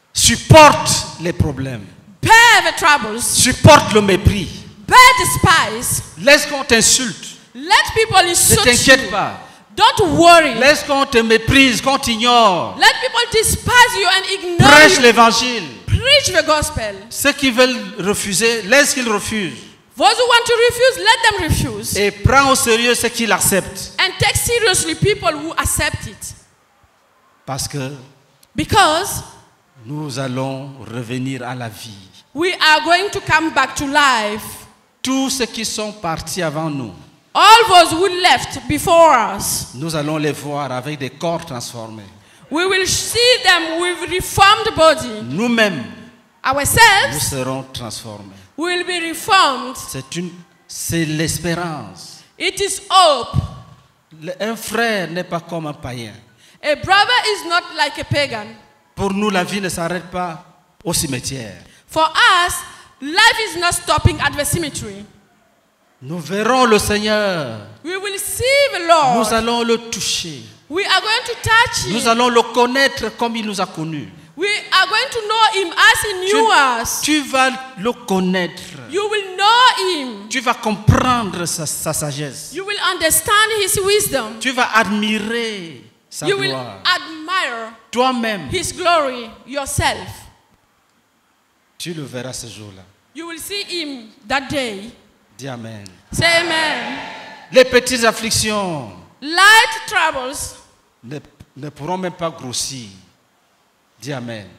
C: Supporte les problèmes.
D: Bear the troubles.
C: Supporte le mépris.
D: Bear despise.
C: Laisse qu'on t'insulte.
D: Let people
C: Ne
D: insult
C: t'inquiète
D: you.
C: pas.
D: Don't worry.
C: Laisse qu'on te méprise, qu'on t'ignore.
D: Let people despise you and ignore
C: Prêche
D: you.
C: l'évangile.
D: Preach the gospel.
C: Ceux qui veulent refuser, laisse qu'ils refusent.
D: Those who want to refuse, let them refuse.
C: Et prends au sérieux ceux qui l'acceptent.
D: And take seriously people who accept it.
C: Parce que
D: Because
C: nous allons revenir à la vie.
D: we are going to come back to life.
C: Tous ceux qui sont partis avant nous,
D: All those who left before us,
C: nous allons les voir avec des corps transformés.
D: we will see them with reformed body.
C: Nous-mêmes, nous
D: Ourselves
C: serons transformés.
D: will be reformed.
C: C'est une, c'est l'espérance.
D: It is hope.
C: Le- Un frère n'est pas comme un païen.
D: A brother is not like a pagan.
C: Pour nous, la vie ne s'arrête pas au cimetière.
D: For us, life is not stopping at the cemetery.
C: Nous verrons le Seigneur.
D: We will see the Lord.
C: Nous allons le toucher.
D: We are going to touch him.
C: Nous allons le connaître comme il nous a connus.
D: We are going to know him as he
C: Tu,
D: knew us.
C: tu vas le connaître.
D: You will know him.
C: Tu vas comprendre sa, sa sagesse.
D: You will understand his wisdom.
C: Tu vas admirer sa
D: You will
C: gloire.
D: admire
C: Toi-même,
D: his glory yourself.
C: tu le verras ce jour-là.
D: You will see him that day.
C: Dis Amen.
D: Say amen.
C: Les petites afflictions
D: Light troubles
C: ne, ne pourront même pas grossir. Dis Amen.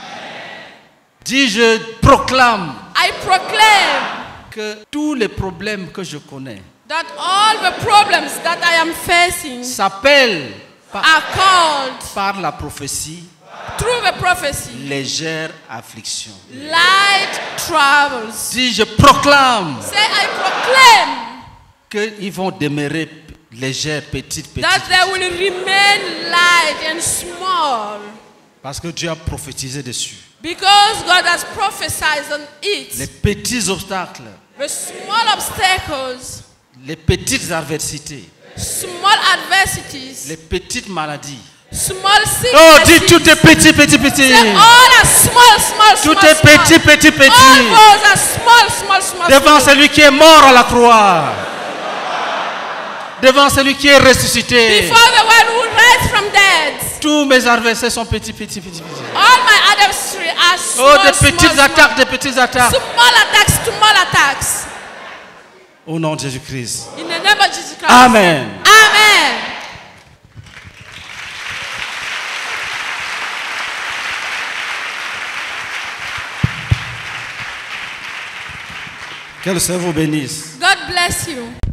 C: Dis, je proclame
D: I proclaim
C: que tous les problèmes que je connais
D: that all the problems that I am facing
C: s'appellent par,
D: are called
C: par la prophétie
D: through the prophecy
C: légère affliction.
D: light troubles.
C: Dis, je proclame
D: Say I proclaim
C: qu'ils vont demeurer légères, petites, petites.
D: that they will remain light and small
C: Parce que Dieu a prophétisé dessus.
D: because God has prophesied on
C: Les
D: it.
C: petits obstacles,
D: The small obstacles,
C: les petites adversités,
D: small adversities,
C: les petites maladies.
D: small
C: Oh, dis
D: sicknesses.
C: tout est petit, petit, petit.
D: Say all are small, small, small,
C: Tout est
D: small.
C: petit, petit,
D: All
C: petit.
D: those are small, small, small,
C: Devant
D: small.
C: celui qui est mort à la croix. Devant celui qui est ressuscité.
D: Before the one who raised from dead.
C: Tous mes adversaires sont petits, petits, petits, petits.
D: All my adversaries are small,
C: Oh, des
D: small,
C: petites
D: small.
C: attaques, des petites attaques.
D: Small attacks, small attacks.
C: Au nom de Jésus-Christ.
D: In the name of Jesus Christ.
C: Amen.
D: Amen.
C: Que le Seigneur vous bénisse.
D: God bless you.